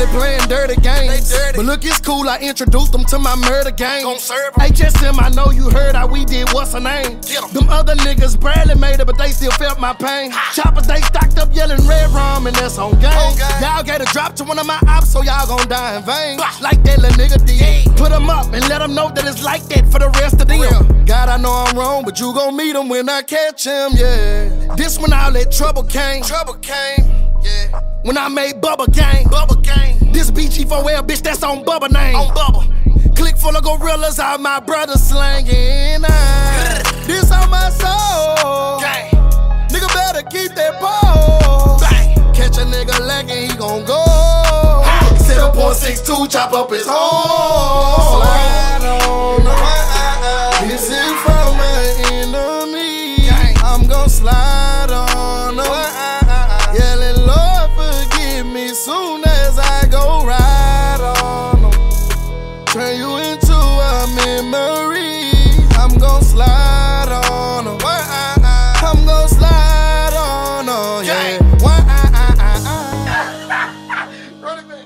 playing dirty games. But look, it's cool, I introduced them to my murder game. HSM, I know you heard how we did, what's her name? Them other niggas barely made it, but they still felt my pain. Choppers, they stocked up yelling red rum, and that's on game. Y'all gotta drop to one of my ops, so y'all gon' die in vain. Like that little nigga did. Put them up and let them know that it's like that for the rest of them. God, I know I'm wrong, but you gon' meet him when I catch him, yeah. This when all that trouble came. Yeah. When I made Bubba Gang. This BG4L, bitch, that's on Bubba name. Click full of gorillas, all my brothers slanging. This on my soul. Nigga better keep that pole. Catch a nigga lacking, he gon' go. 7.62, chop up his hole. Slide on the this is from my enemy. I'm gon' slide on the yelling, Lord, forgive me soon as I go ride on them. Turn you into a memory. I'm gon' slide on them. I'm gon' slide on them, yeah. Run it back.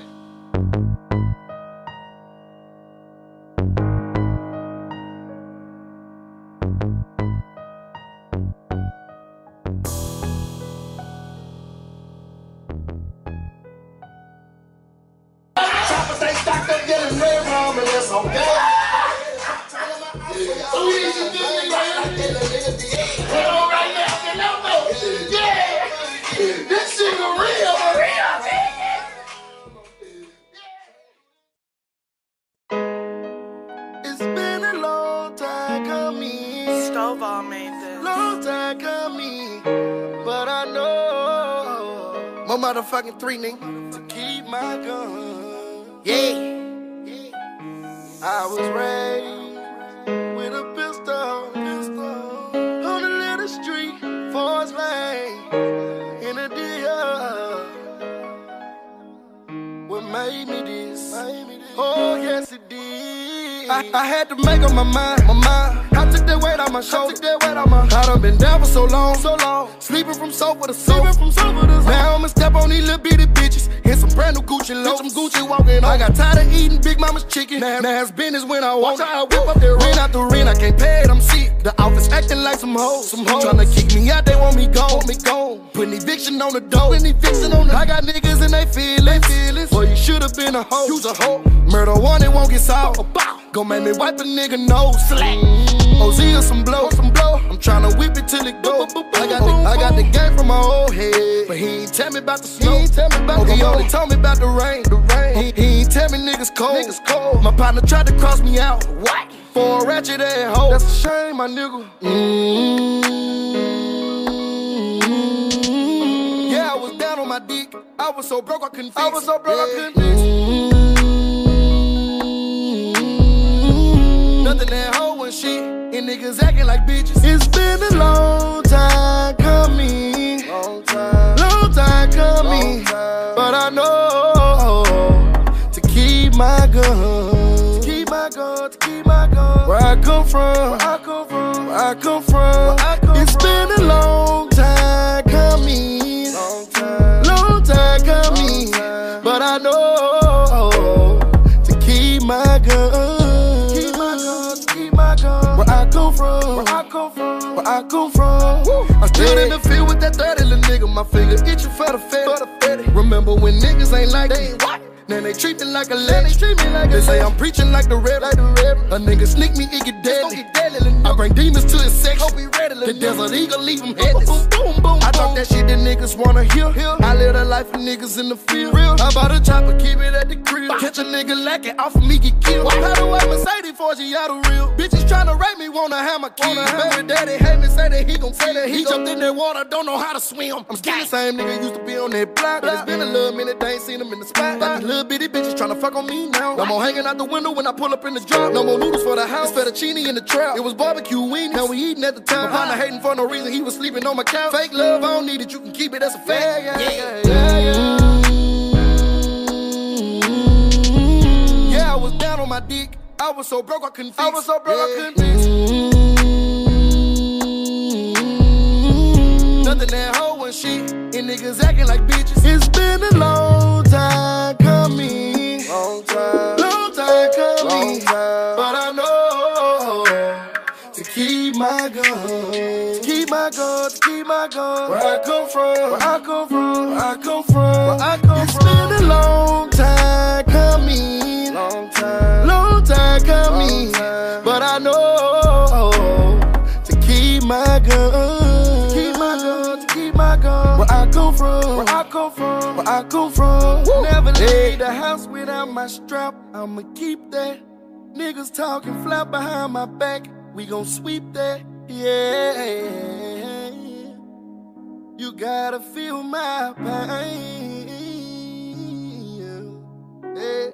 Choppers, they stocked up yelling red rum, and that's on game. So easy, do me right here. Put on right now, get out there. Yeah, this shit real, It's been a long time coming. Stovall made this. Long time coming, but I know my motherfucking 3 nigga to keep my gun. Yeah. I was raised with a pistol on the little street, Forest Lane, in a deal. What made me this? Oh yes it did. I had to make up my mind. I took that weight on my shoulder. I done been down for so long. Sleeping from sofa to sofa. Now I'ma step on these little bitty bitches in some brand new Gucci loafs. Some Gucci walking. I got tired of eating Big Mama's chicken. Now it's business when I want. I whip up that rent out the rent. I can't pay it, I'm sick. The office acting like some hoes. Tryna kick me out, they want me gone. Putting eviction on the door. I got niggas and they feelings. Boy, you should've been a hoe. You's a hoe. Murder one, it won't get solved. Gon' make me wipe a nigga nose. OZ or some blow. I'm tryna whip it till it go. I got the game from my old head, but he ain't tell me about the snow. He only told me about the rain. He ain't tell me niggas cold. My partner tried to cross me out. What? For a ratchet ass hoe. That's a shame, my nigga. Yeah, I was down on my dick. I was so broke I couldn't fix. Nothing that hoe and shit, and niggas acting like bitches. It's been a long time coming. Long time coming. But I know to keep my gun. Where I come from. It's been a long time coming. Long time coming. But I know to keep my gun. Where I come from. I stood in the field with that 30 little nigga. My finger itching for the fatty. Remember when niggas ain't like that? Now they treat me like a legend. They say I'm preaching like the Reverend. A nigga sneak me, it get deadly. I bring demons to his sex. The desert eagle leave him headless. I talk that shit that niggas wanna hear. I live that life of niggas in the field. I bought a chopper, keep it at the crib. Catch a nigga lacking off of me, get killed. How do I Mercedes 4G out of real? Bitches tryna rape me, wanna have my kid. Baby daddy hate me, say that he gon' say that he jumped in that water, don't know how to swim. I'm still the same nigga used to be on that block. But it's been a little minute, they ain't seen him in the spot. Got these little bitty bitches tryna fuck on me now. No more hanging out the window when I pull up in the drop. No more noodles for the house, it's fettuccine in the trap. It was barbecue weenies, now we eating at the time. My partner hating for no reason, he was sleeping on my couch. Fake love, I don't need it, you can keep it, that's a fact. Yeah, I was down on my dick. I was so broke I couldn't fix. Nothing that hoe when shit, and niggas acting like bitches. It's been a long time coming. Long time Coming. But I know to keep my gun. Keep my gun. Where I come from, It's been a long time coming. long time. But I know to keep my gun. Keep my gun. Where I come from. Never leave the house without my strap. I'ma keep that. Niggas talking flat behind my back. We gon' sweep that. Yeah. You gotta feel my pain. Yeah.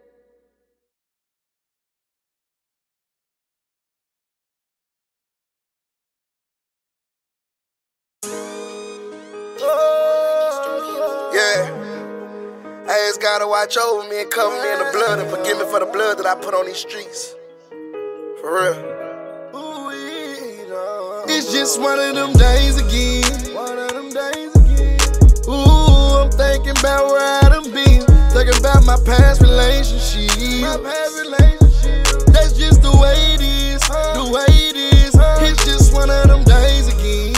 Yeah. I just gotta watch over me and cover me in the blood and forgive me for the blood that I put on these streets. For real. It's just one of them days again. Ooh, I'm thinking about where I done been. Thinking about my past relationship. That's just the way it is. It's just one of them days again.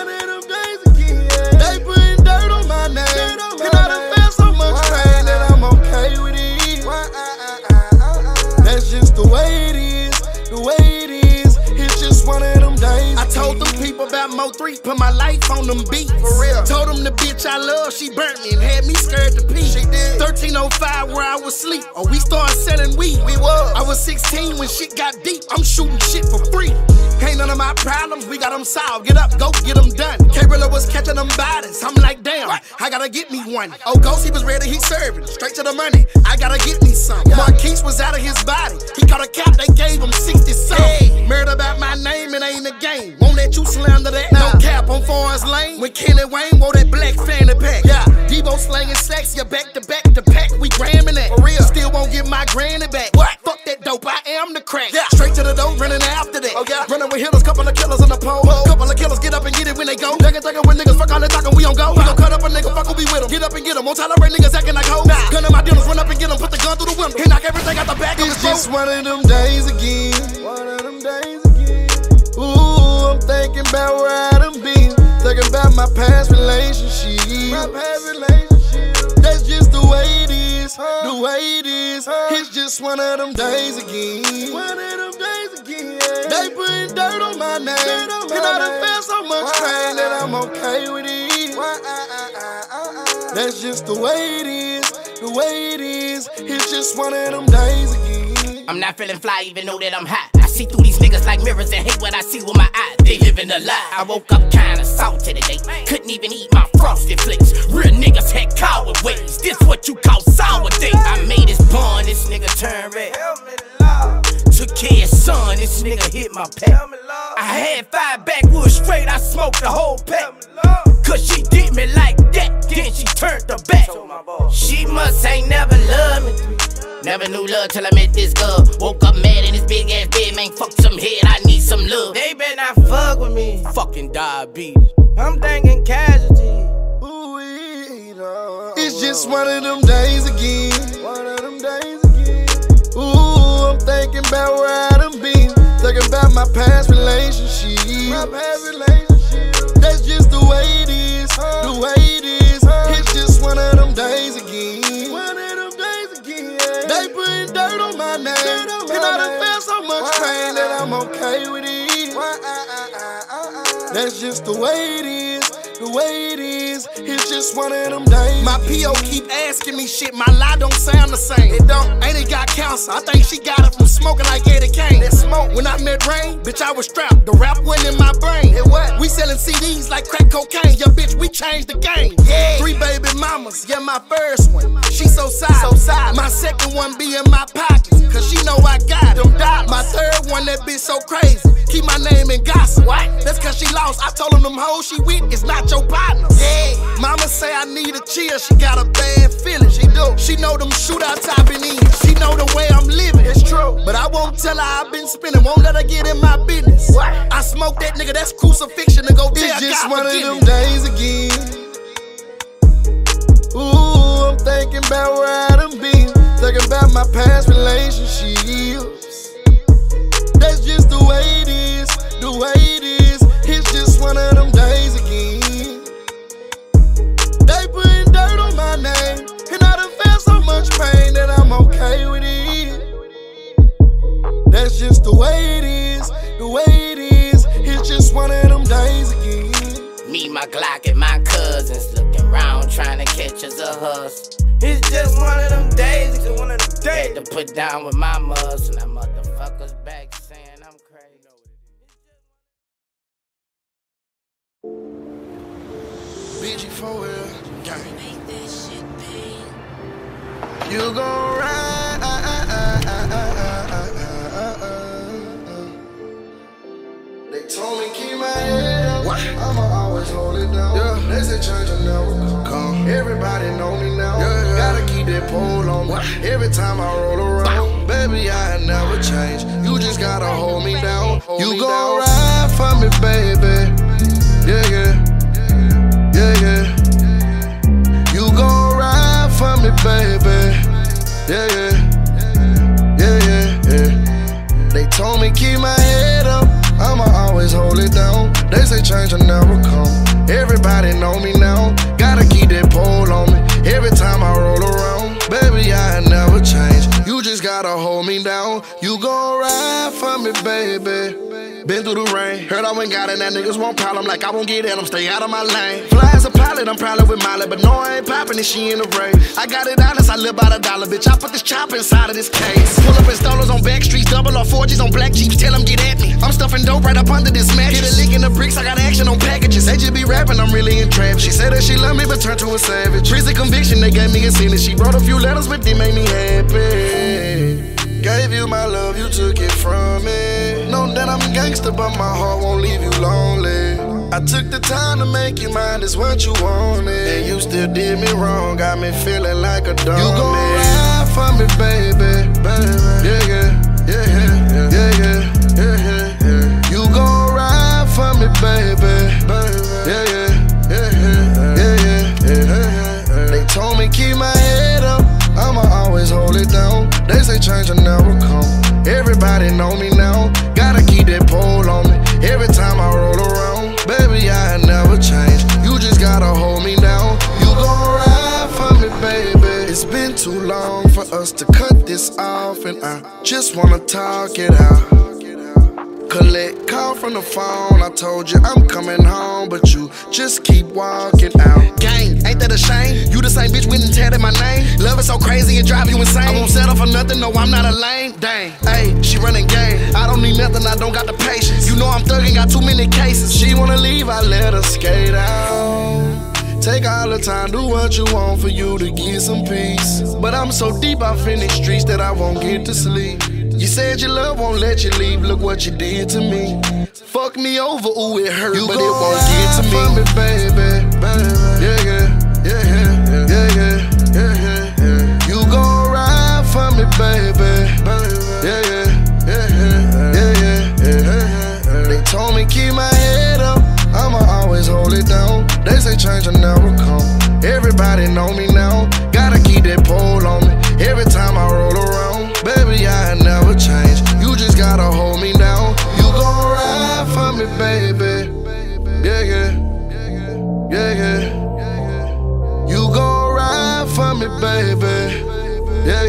They putting dirt on my name. And I done felt so much pain that I'm okay with it. That's just the way it is. It's just one of them days. I told them people about Mo3, put my life on them beats. For real. Told them the bitch I love, she burnt me and had me scared to pee. She did. 1305 where I was asleep, or we started selling weed. We was. I was 16 when shit got deep. I'm shooting shit for free. Ain't none of my problems, we got them solved. Get up, go get them done. K-Rilla was catching them bodies. I'm like, damn, I gotta get me one. Oh, Ghost, he was ready, he serving. Straight to the money, I gotta get me some. Marquise was out of his body. He caught a cap, they gave him 60 something. Hey, murder about my name, it ain't a game. Won't let you slander that. No cap on Forest Lane. When Kenny Wayne wore that black fanny pack. Yeah, Debo slanging sex, you back to back to pack. We gramming that. For real. Still won't get my granny back. What? Fuck that dope, I am the crack. Yeah. Straight to the door, running after that. Oh yeah. Running with hitters, couple of killers on the pole. Couple of killers get up and get it when they go. Duckin' when niggas fuck all the talking, we don't go. We gon' cut up a nigga, fuck who be with him. Get up and get him. Won't tolerate niggas acting like hoes. Nah. Gun in my dealers, run up and get him. Put the gun through the window. He knock everything out the back of his boat. It's just one of them days again. Ooh, I'm thinking about where I done been. Thinking about my past relationship. That's just the way it is. It's just one of them days again. They putting dirt on my name. And I done felt so much pain that I'm okay with it. That's just the way it is. It's just one of them days again. I'm not feeling fly even though that I'm hot. I see through these niggas like mirrors and hate what I see with my eyes. They living a lie. I woke up kinda salty today. Couldn't even eat my frosted flakes. Real niggas had coward ways. This what you call sour day. I made this bun, this nigga turn red. Took care of son, this nigga hit my pack. I had 5 backwoods straight, I smoked the whole pack. Cause she did me like that, then she turned her back. She must ain't never loved me. Never knew love till I met this girl. Woke up mad in this big ass bed, man, fuck some head, I need some love. They better not fuck with me. Fucking diabetes. I'm thinking casualty. It's just one of them days again. Ooh, I'm thinking about where I done been. Thinking about my past relationship. That's just the way it is. It's just one of them days again. They putting dirt on my name. And I done felt so much pain that I'm okay with it. That's just the way it is. It's just one of them days. My P.O. keep asking me shit, my lie don't sound the same. It don't, ain't it got cancer? I think she got it from smoking like Eddie Kane. That smoke, when I met Rain, bitch I was strapped. The rap went in my brain. It what? We selling CDs like crack cocaine. Yeah, bitch, we changed the game. Yeah. 3 baby mamas, yeah, my first one. She so silent. My second one be in my pockets, cause she know I got them dollars. My third one, that bitch so crazy. Keep my name in gossip. What? That's cause she lost. I told them hoes she with is not your partner. Yeah. Mama say I need a chill. She got a bad feeling. She do. She know them shootouts I been in. She know the way I'm living. It's true. But I won't Tell her I've been spinning, won't let her get in my business. What? I smoke that nigga, that's crucifixion to go tell It's just God one of forgive them me. days again. Ooh, I'm thinking about where I done been. Thinking about my past relationships. That's just the way it is, the way it is. It's just one of them days again. They putting dirt on my name, and I done felt so much pain that I'm okay with it. That's just the way it is, the way it is. It's just one of them days again. Me, my Glock, and my cousins looking around trying to catch us a hustle. It's just one of them days, it's one of them days. Had to put down with my muscle, and that motherfuckers back saying I'm crazy. BG for real, gang. Make that shit pain. You gon' ride. They told me keep my head up. What? I'ma always hold it down. Yeah. They say change will never come. Everybody know me now. Yeah. Gotta keep that pole on me. What? Every time I roll around, baby, I never change. You just gotta hold me down. You gon' ride for me, baby. Yeah, yeah. Yeah, yeah. You gon' ride for me, baby. Yeah, yeah. Yeah, yeah, yeah. They told me keep my head up. I'ma always hold it down. They say change will never come. Everybody know me now. Gotta keep that pole on me. Every time I roll around, baby, I never change. You just gotta hold me down. You gon' ride for me, baby. Been through the rain. Heard I went got it, that niggas won't problem. Like I won't get in them, stay out of my lane. Fly as a pilot, I'm probably with Miley, but no, I ain't popping if she in the rain. I got it honest, I live by the dollar, bitch. I put this chopper inside of this case. Pull up in strollers on back streets, double or 4Gs on black Jeeps. Tell them get at me. I'm stuffing dope right up under this mattress. Hit a lick in the bricks, I got action on packages. They just be rapping, I'm really in trap. She said that she love me, but turned to a savage. Prison conviction, they gave me a sentence. She wrote a few letters, but they made me happy. Gave you my love, you took it from me. Know that I'm a gangster, but my heart won't leave you lonely. I took the time to make you mine, that's what you wanted. And you still did me wrong, got me feeling like a dummy. You gon' ride for me, baby, baby. Yeah, yeah, yeah, yeah, yeah, yeah, yeah, yeah. You gon' ride for me, baby, baby. Yeah, yeah, yeah, yeah, yeah, yeah, yeah. They told me keep my head up. I'ma always hold it down. They say change will never come. Everybody know me now. Gotta keep that pole on me. Every time I roll around, baby, I never change. You just gotta hold me down. You gon' ride for me, baby. It's been too long for us to cut this off, and I just wanna talk it out. Collect call from the phone, I told you I'm coming home, but you just keep walking out. Gang, ain't that a shame? You the same bitch went and tatted my name. Love is so crazy, it drive you insane. I won't settle for nothing, no, I'm not a lame. Dang, ayy, she running game. I don't need nothing, I don't got the patience. You know I'm thugging, got too many cases. She wanna leave, I let her skate out. Take all the time, do what you want for you to get some peace. But I'm so deep off in these streets that I won't get to sleep. You said your love won't let you leave, look what you did to me. Fuck me over, ooh it hurt, but it won't get to me. For me, baby, baby. Yeah, yeah, yeah, yeah, yeah, yeah, yeah, yeah. You gon' ride for me, baby, baby. Yeah, yeah, yeah, yeah, yeah, yeah, yeah. They told me keep my head up, I'ma always hold it down. They say change will never come. Everybody know me now. Gotta keep that pole on me. Every time I roll around, baby, I never change. You just gotta hold me down. You gon' ride for me, baby. Yeah, yeah, yeah, yeah. You gon' ride for me, baby. Yeah,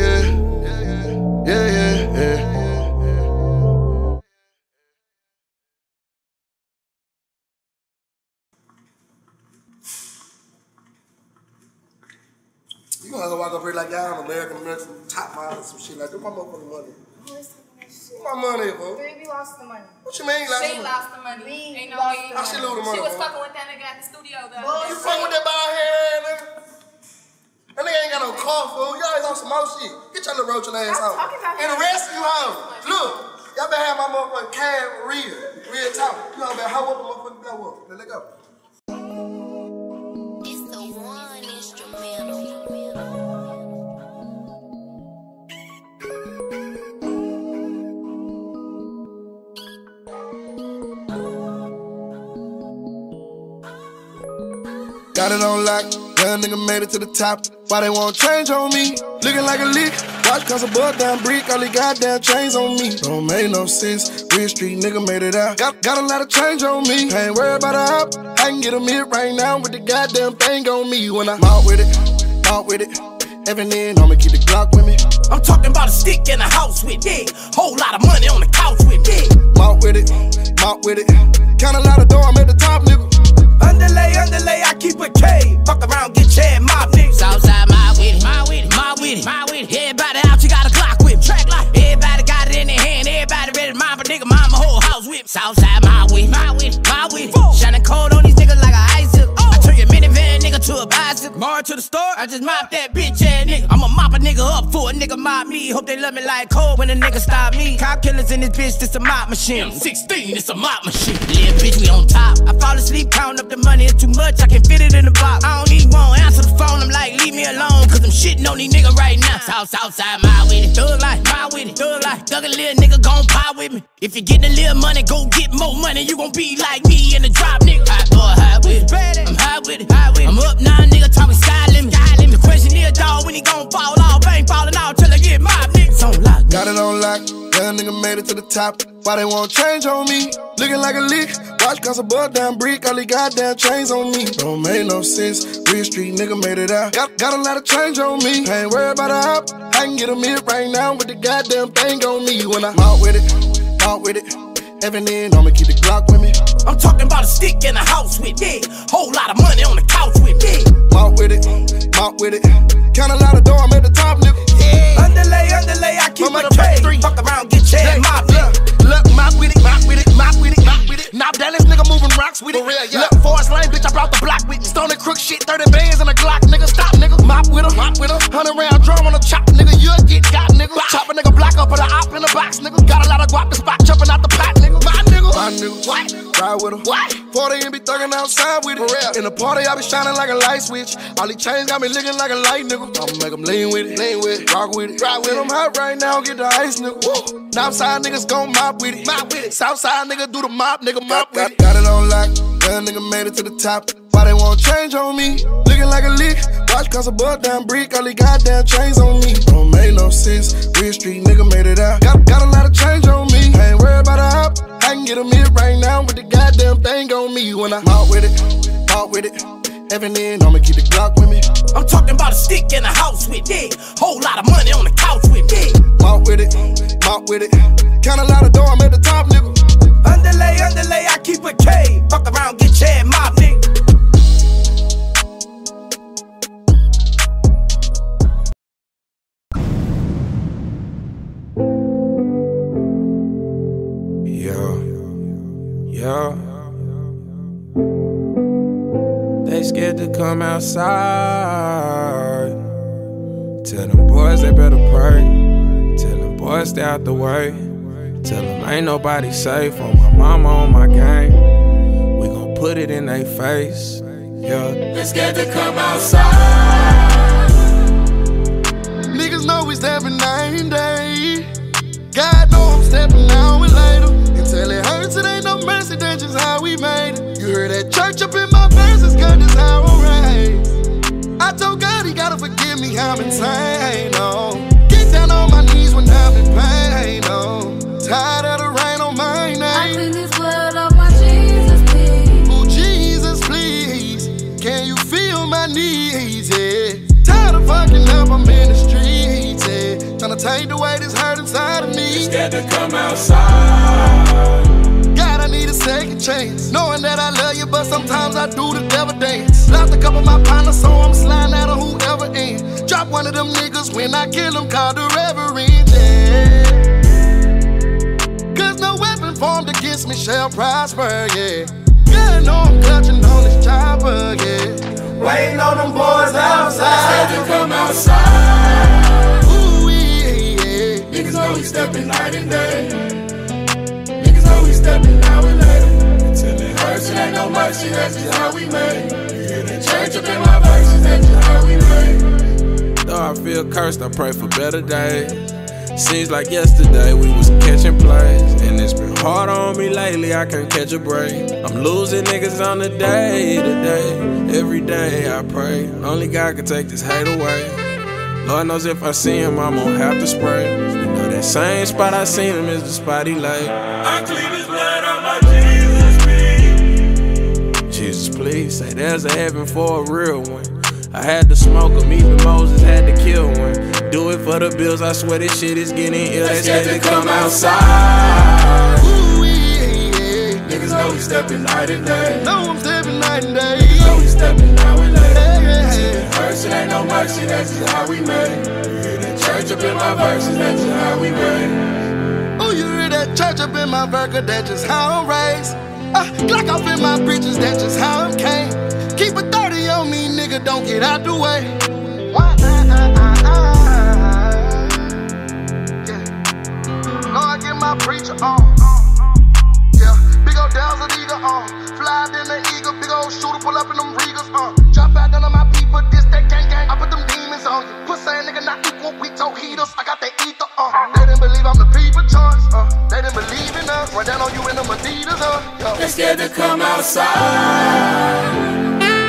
yeah, yeah, yeah, yeah. You gonna walk up here like y'all American top model, some shit like that. My motherfucking money. Who is taking that shit? My money, bro. Baby lost the money. What you mean? Like, She lost the money. Ain't no way. How she lose the money, She was bro? fucking with that nigga at the studio though. You fucking with that bald head, nigga? That nigga ain't got no car, fool. Y'all always on some more shit. Get your little roaching ass Stop out. talking about And the him. rest of you hoes, look, y'all better have my motherfucking cab real talk. You all better how up the motherfucking go up. Let go. It's the one instrumental. got it on lock. Young nigga made it to the top. Why they won't change on me? Looking like a lick. Watch cause a bud down brick. All the goddamn chains on me. Don't make no sense. Real street nigga made it out. Got a lot of change on me. I ain't worried about a hop. I can get a hit right now with the goddamn thing on me. When I'm out with it, out with it. Every day I'ma keep the Glock with me. I'm talking about a stick in the house with me. Whole lot of money on the couch with me. Mount with it, mount with it. Count a lot of dough, I'm at the top, nigga. Underlay, I keep a K. Fuck around, get your mob niggas. Southside, my with it, my with it, my with it, my with it. Everybody out, you got a Glock with. Track like everybody got it in their hand. Everybody ready to mom a nigga, mom a whole house with. Southside, my with it, my with it, my with it. Shining cold on these niggas like a icicle. I turn your minivan nigga to a bicycle. More to the store, I just mop that bitch ass nigga. I'ma mop a nigga up for a nigga mob me. Hope they love me like cold when a nigga stop me. Cop killers in this bitch, this a mop machine. M16, it's a mop machine. Little bitch, we on top. I fall asleep counting up the money, it's too much, I can fit it in the box. I don't even want to answer the phone, I'm like, leave me alone, cause I'm shitting on these niggas right now. Southside, my with it, thug life, my with it, thug life. Thug a little nigga gon' pie with me. If you get a little money, go get more money, you gon' be like me in the drop, nigga. Hot boy, high with it, I'm high with it, high with it. I'm up now, nigga, talking side limit. The question is, dog, when he gon' fall off, I ain't falling off till I get my niggas on lock. Got it on lock, young nigga made it to the top. Why they won't change on me? Looking like a lick. Watch cause a bud down brick. All the goddamn chains on me. Don't make no sense. Real street nigga made it out. Got a lot of change on me. I ain't worried about a hop. I can get a hit right now with the goddamn thing on me. When I'm out with it, out with it. Every day I'ma keep the Glock with me. I'm talking about a stick in the house with me. Whole lot of money on the couch with me. Mount with it, mount with it. Count a lot of dough, I'm at the top, nigga. Yeah. Underlay, I keep a K. Fuck around, get your head mob, Look, mop with it, mop with it, mop with it, mop with it. Now Dallas nigga moving rocks with it. For real, yeah. Look, Forest Lane, bitch, I brought the block with me. Stone and crook shit, 30 bands and a Glock, nigga. Stop, nigga. Mop with her, mop with her. 100 round drum on a chop, nigga. You'll get got, nigga. Chop a nigga block up, put a op in the box, nigga. Got a lot of guap, the spot jumping out the pot, nigga. My nigga. My nigga. What? Ride with her. What? 40 and be thugging outside with it. For real. In the party, I be shining like a light switch. All these chains got me looking like a light, nigga. I'ma make them lean with it, rock with it. Ride with them hot right now, get the ice, nigga. Woo. Northside niggas gon' mop with it. Mop with it. Southside nigga do the mop, nigga mop with it. Got it on lock, young nigga made it to the top. Why they won't change on me? Looking like a lick. Watch cause a bud down brick. All the goddamn chains on me. Don't make no sense. Real street nigga made it out. Got a lot of change on me. I ain't worried about a hop. I can get a hit right now with the goddamn thing on me. When I'm out with it, out with it. Every day I'ma keep the Glock with me. I'm talking about a stick in the house with me. Whole lot of money on the couch with me. Mount with it, mount with it. Count a lot of dough, I'm at the top, nigga. Underlay, I keep a K. Fuck around, get your head mob, nigga. Yeah. They scared to come outside. Tell them boys they better pray. Tell them boys stay out the way. Tell them ain't nobody safe. On my mama, on my gang. We gon' put it in they face. Yeah. They scared to come outside. Niggas know we stepping night and day. God know I'm stepping out with later. Until it hurts, it ain't no mercy, that's just how we made it. You heard that church up in my verses, God, that's how I'm raised. I told God he gotta forgive me, I'm insane, no. Get down on my knees when I'm in pain, no. Tired of the rain on my name. I clean this blood off my Jesus, please. Oh, Jesus, please. Can you feel my needs, yeah? Tired of fucking up, I'm in the streets, yeah. Tryna take the weight that's hurt inside of me. Scared to come outside. God, I need a second chance. Knowing that I love you, but sometimes I do the devil dance. Lost a couple of my partners, so I'm sliding out of whoever end. Drop one of them niggas when I kill them, call the reverend, yeah. Cause no weapon formed against me shall prosper, yeah. God, know I'm clutching on this chopper, yeah. Waiting on them boys outside. Scared to come outside. Ooh, yeah. Niggas know we stepping night and day. Niggas know we stepping now and later. Until it hurts, it ain't no mercy, that's just how we made. You hear the church up in my verses, that's just how we made. Though I feel cursed, I pray for better days. Seems like yesterday we was catching plays. And it's It's been hard on me lately, I can't catch a break. I'm losing niggas on the day to day. Every day I pray, only God can take this hate away. Lord knows if I see him, I'm gonna have to spray. You know that same spot I seen him is the spot he lay. I clean his blood on my Jesus, please. Jesus, please, say there's a heaven for a real one. I had to smoke him, even Moses had to kill one. Do it for the bills, I swear this shit is getting ill. They scared to come outside. Ooh, yeah. Niggas know we stepping night and day. Know I'm stepping night and day. Niggas know we stepping now and later. Hey. Verse, it ain't no mercy, that's just how we made. You hear that church up in my verses, that's just how we made. Oh, you hear that church up in my burger, that's just how I'm raised. Glock off in my britches, that's just how I'm came. Keep a 30 on me, nigga, don't get out the way. Yeah. Lord, get my preacher on. Yeah, big old Dazzle Eagle on. Fly in the eagle, big old shooter, pull up in them Regals on. Drop out none of my people, this that gang gang. I put them demons on you. Pussy nigga not equal, we told heaters. I got that ether on. They didn't believe I'm the people choice. They didn't believe in us. Run down on you in them Adidas. They scared to come outside.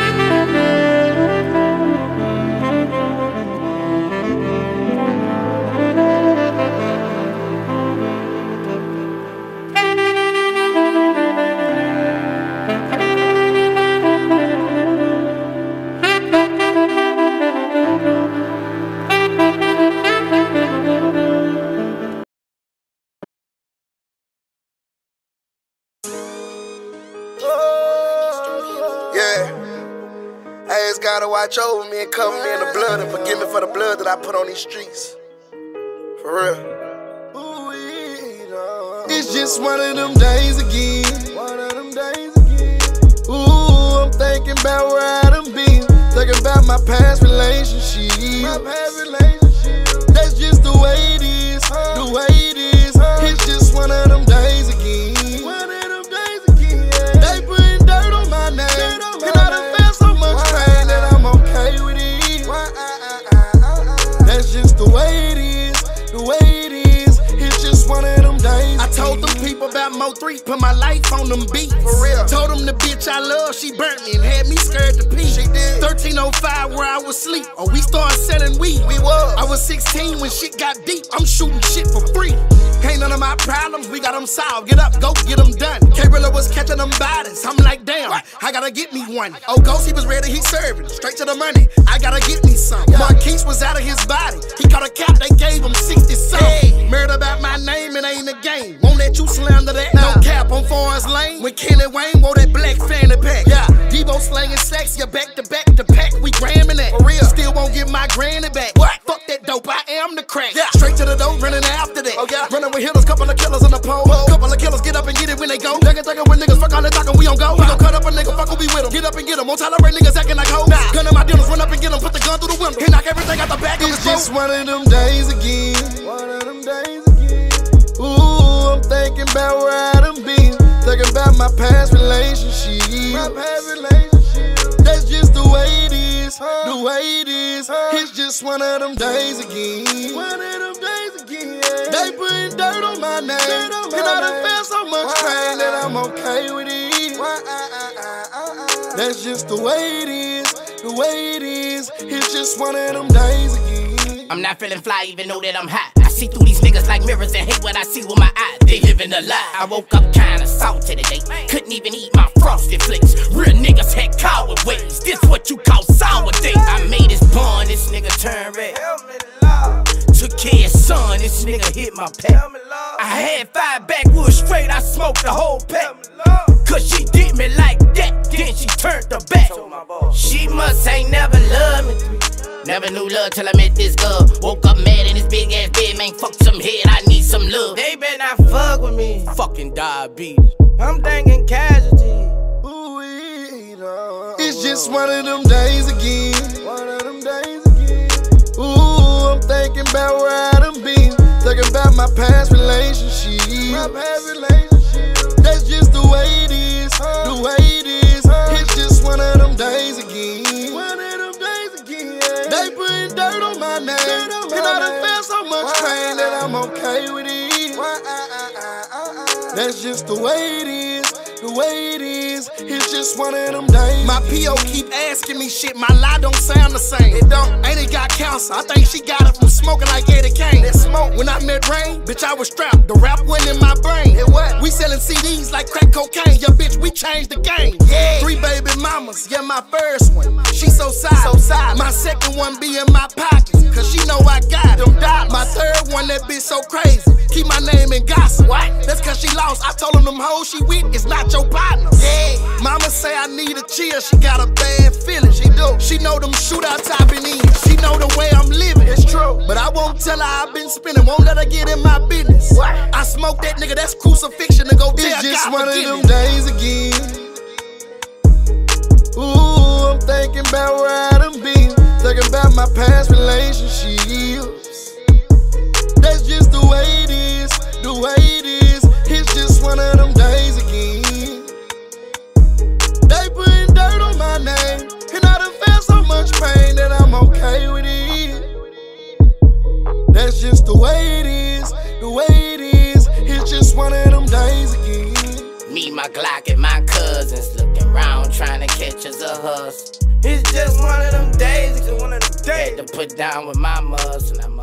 Gotta watch over me and cover me in the blood and forgive me for the blood that I put on these streets. For real. It's just one of them days again. Ooh, I'm thinking about where I done been. Thinking about my past relationship. That's just the way it is. The way it is. It's just one of them days again. They putting dirt on my name. And I done felt so much pain that I'm okay with it. That's just the way it is. The way it is. It's just one of them days. I told them people about Mo3, put my life on them beats. For real. Told them the bitch I love, she burnt me and had me scared to pee. She did. 1305 where I was asleep. Oh, we started selling weed. We was. I was 16 when shit got deep. I'm shooting shit for free. Ain't none of my problems, we got them solved. Get up, go get them done. K-Rilla was catching them bodies. I'm like, damn, I gotta get me one. Oh, Ghost, he was ready, he serving. Straight to the money, I gotta get me some. Marquise was out of his body. He caught a cap, they gave him 60 something. Hey, murder about my name, it ain't a game. Won't let you slander that. No cap on Forest Lane. When Kenny Wayne wore that black fanny pack. Yeah, Debo slanging sex, yeah, back to pack, we gramming that. For real, still won't get my granny back. What? Fuck that dope, I am the crack. Yeah, straight to the door, running after that. Oh yeah, running with hitters, couple of killers on the pole. Couple of killers get up and get it when they go. Thinking when niggas fuck all the talking, we don't go. We gon' cut up a nigga, fuck who be with him. Get up and get him, won't tolerate niggas acting like hoes. Gun in my dealers, run up and get him, put the gun through the window. He knock everything out the back of his boat. It's just one of them days again. Ooh, I'm thinking about where I done been. Thinking about my past relationship. That's just the way it is. The way it is. It's just one of them days again. They putting dirt on my name. And I done felt so much pain that I'm okay with it. That's just the way it is. The way it is. It's just one of them days again. I'm not feeling fly even though that I'm hot. I see through these niggas like mirrors and hate what I see with my eyes. They living a lie. I woke up kinda salty today. Couldn't even eat my frosted flakes. Real niggas had coward ways. This what you call sour days. I made this bond, this nigga turn red. Took care of son, this nigga hit my pack. I had 5 backwoods straight, I smoked the whole pack. Cause she did me like that, then she turned her back. She must ain't never loved me. Never knew love till I met this girl. Woke up mad in this big ass bed, man, fuck some head, I need some love. They better not fuck with me. Fucking diabetes. I'm thinking casualty. It's just one of them days again. Ooh, I'm thinking about where I done been. Thinking about my past relationship. That's just the way it is. The way it is. It's just one of them days again. They putting dirt on my name. And I done felt so much pain that I'm okay with it. That's just the way it is, the way it is. It's just one of them days. My P.O. keep asking me shit, my lie don't sound the same. It don't, ain't it got cancer? I think she got it from smoking like Eddie Kane. That smoke, when I met Rain, bitch, I was strapped. The rap went in my brain. It what? We selling CDs like crack cocaine. Yeah, bitch, we changed the game. Yeah. 3 baby mamas, yeah, my first one. She so silent. My second one be in my pockets, cause she know I got them dollars. My third one, that bitch so crazy. Keep my name in gossip. What? That's cause she lost. I told them hoes she with is not your partner. Yeah. Mama say I need a chill. She got a bad feeling. She do. She know them shootouts I been in. She know the way I'm living. It's true. But I won't tell her I've been spinning. Won't let her get in my business. What? I smoke that nigga. That's crucifixion to go tell God. It's just one of them days again. Ooh, I'm thinking about where I done been. Thinking about my past relationships. That's just the way it is, the way it is. It's just one of them days again. They putting dirt on my name, and I done felt so much pain that I'm okay with it. That's just the way it is, the way it is. It's just one of them days again. Me, my Glock, and my cousins looking around trying to catch us a hustle. It's just one of them days, it's one of them days. Had to put down with my muscle.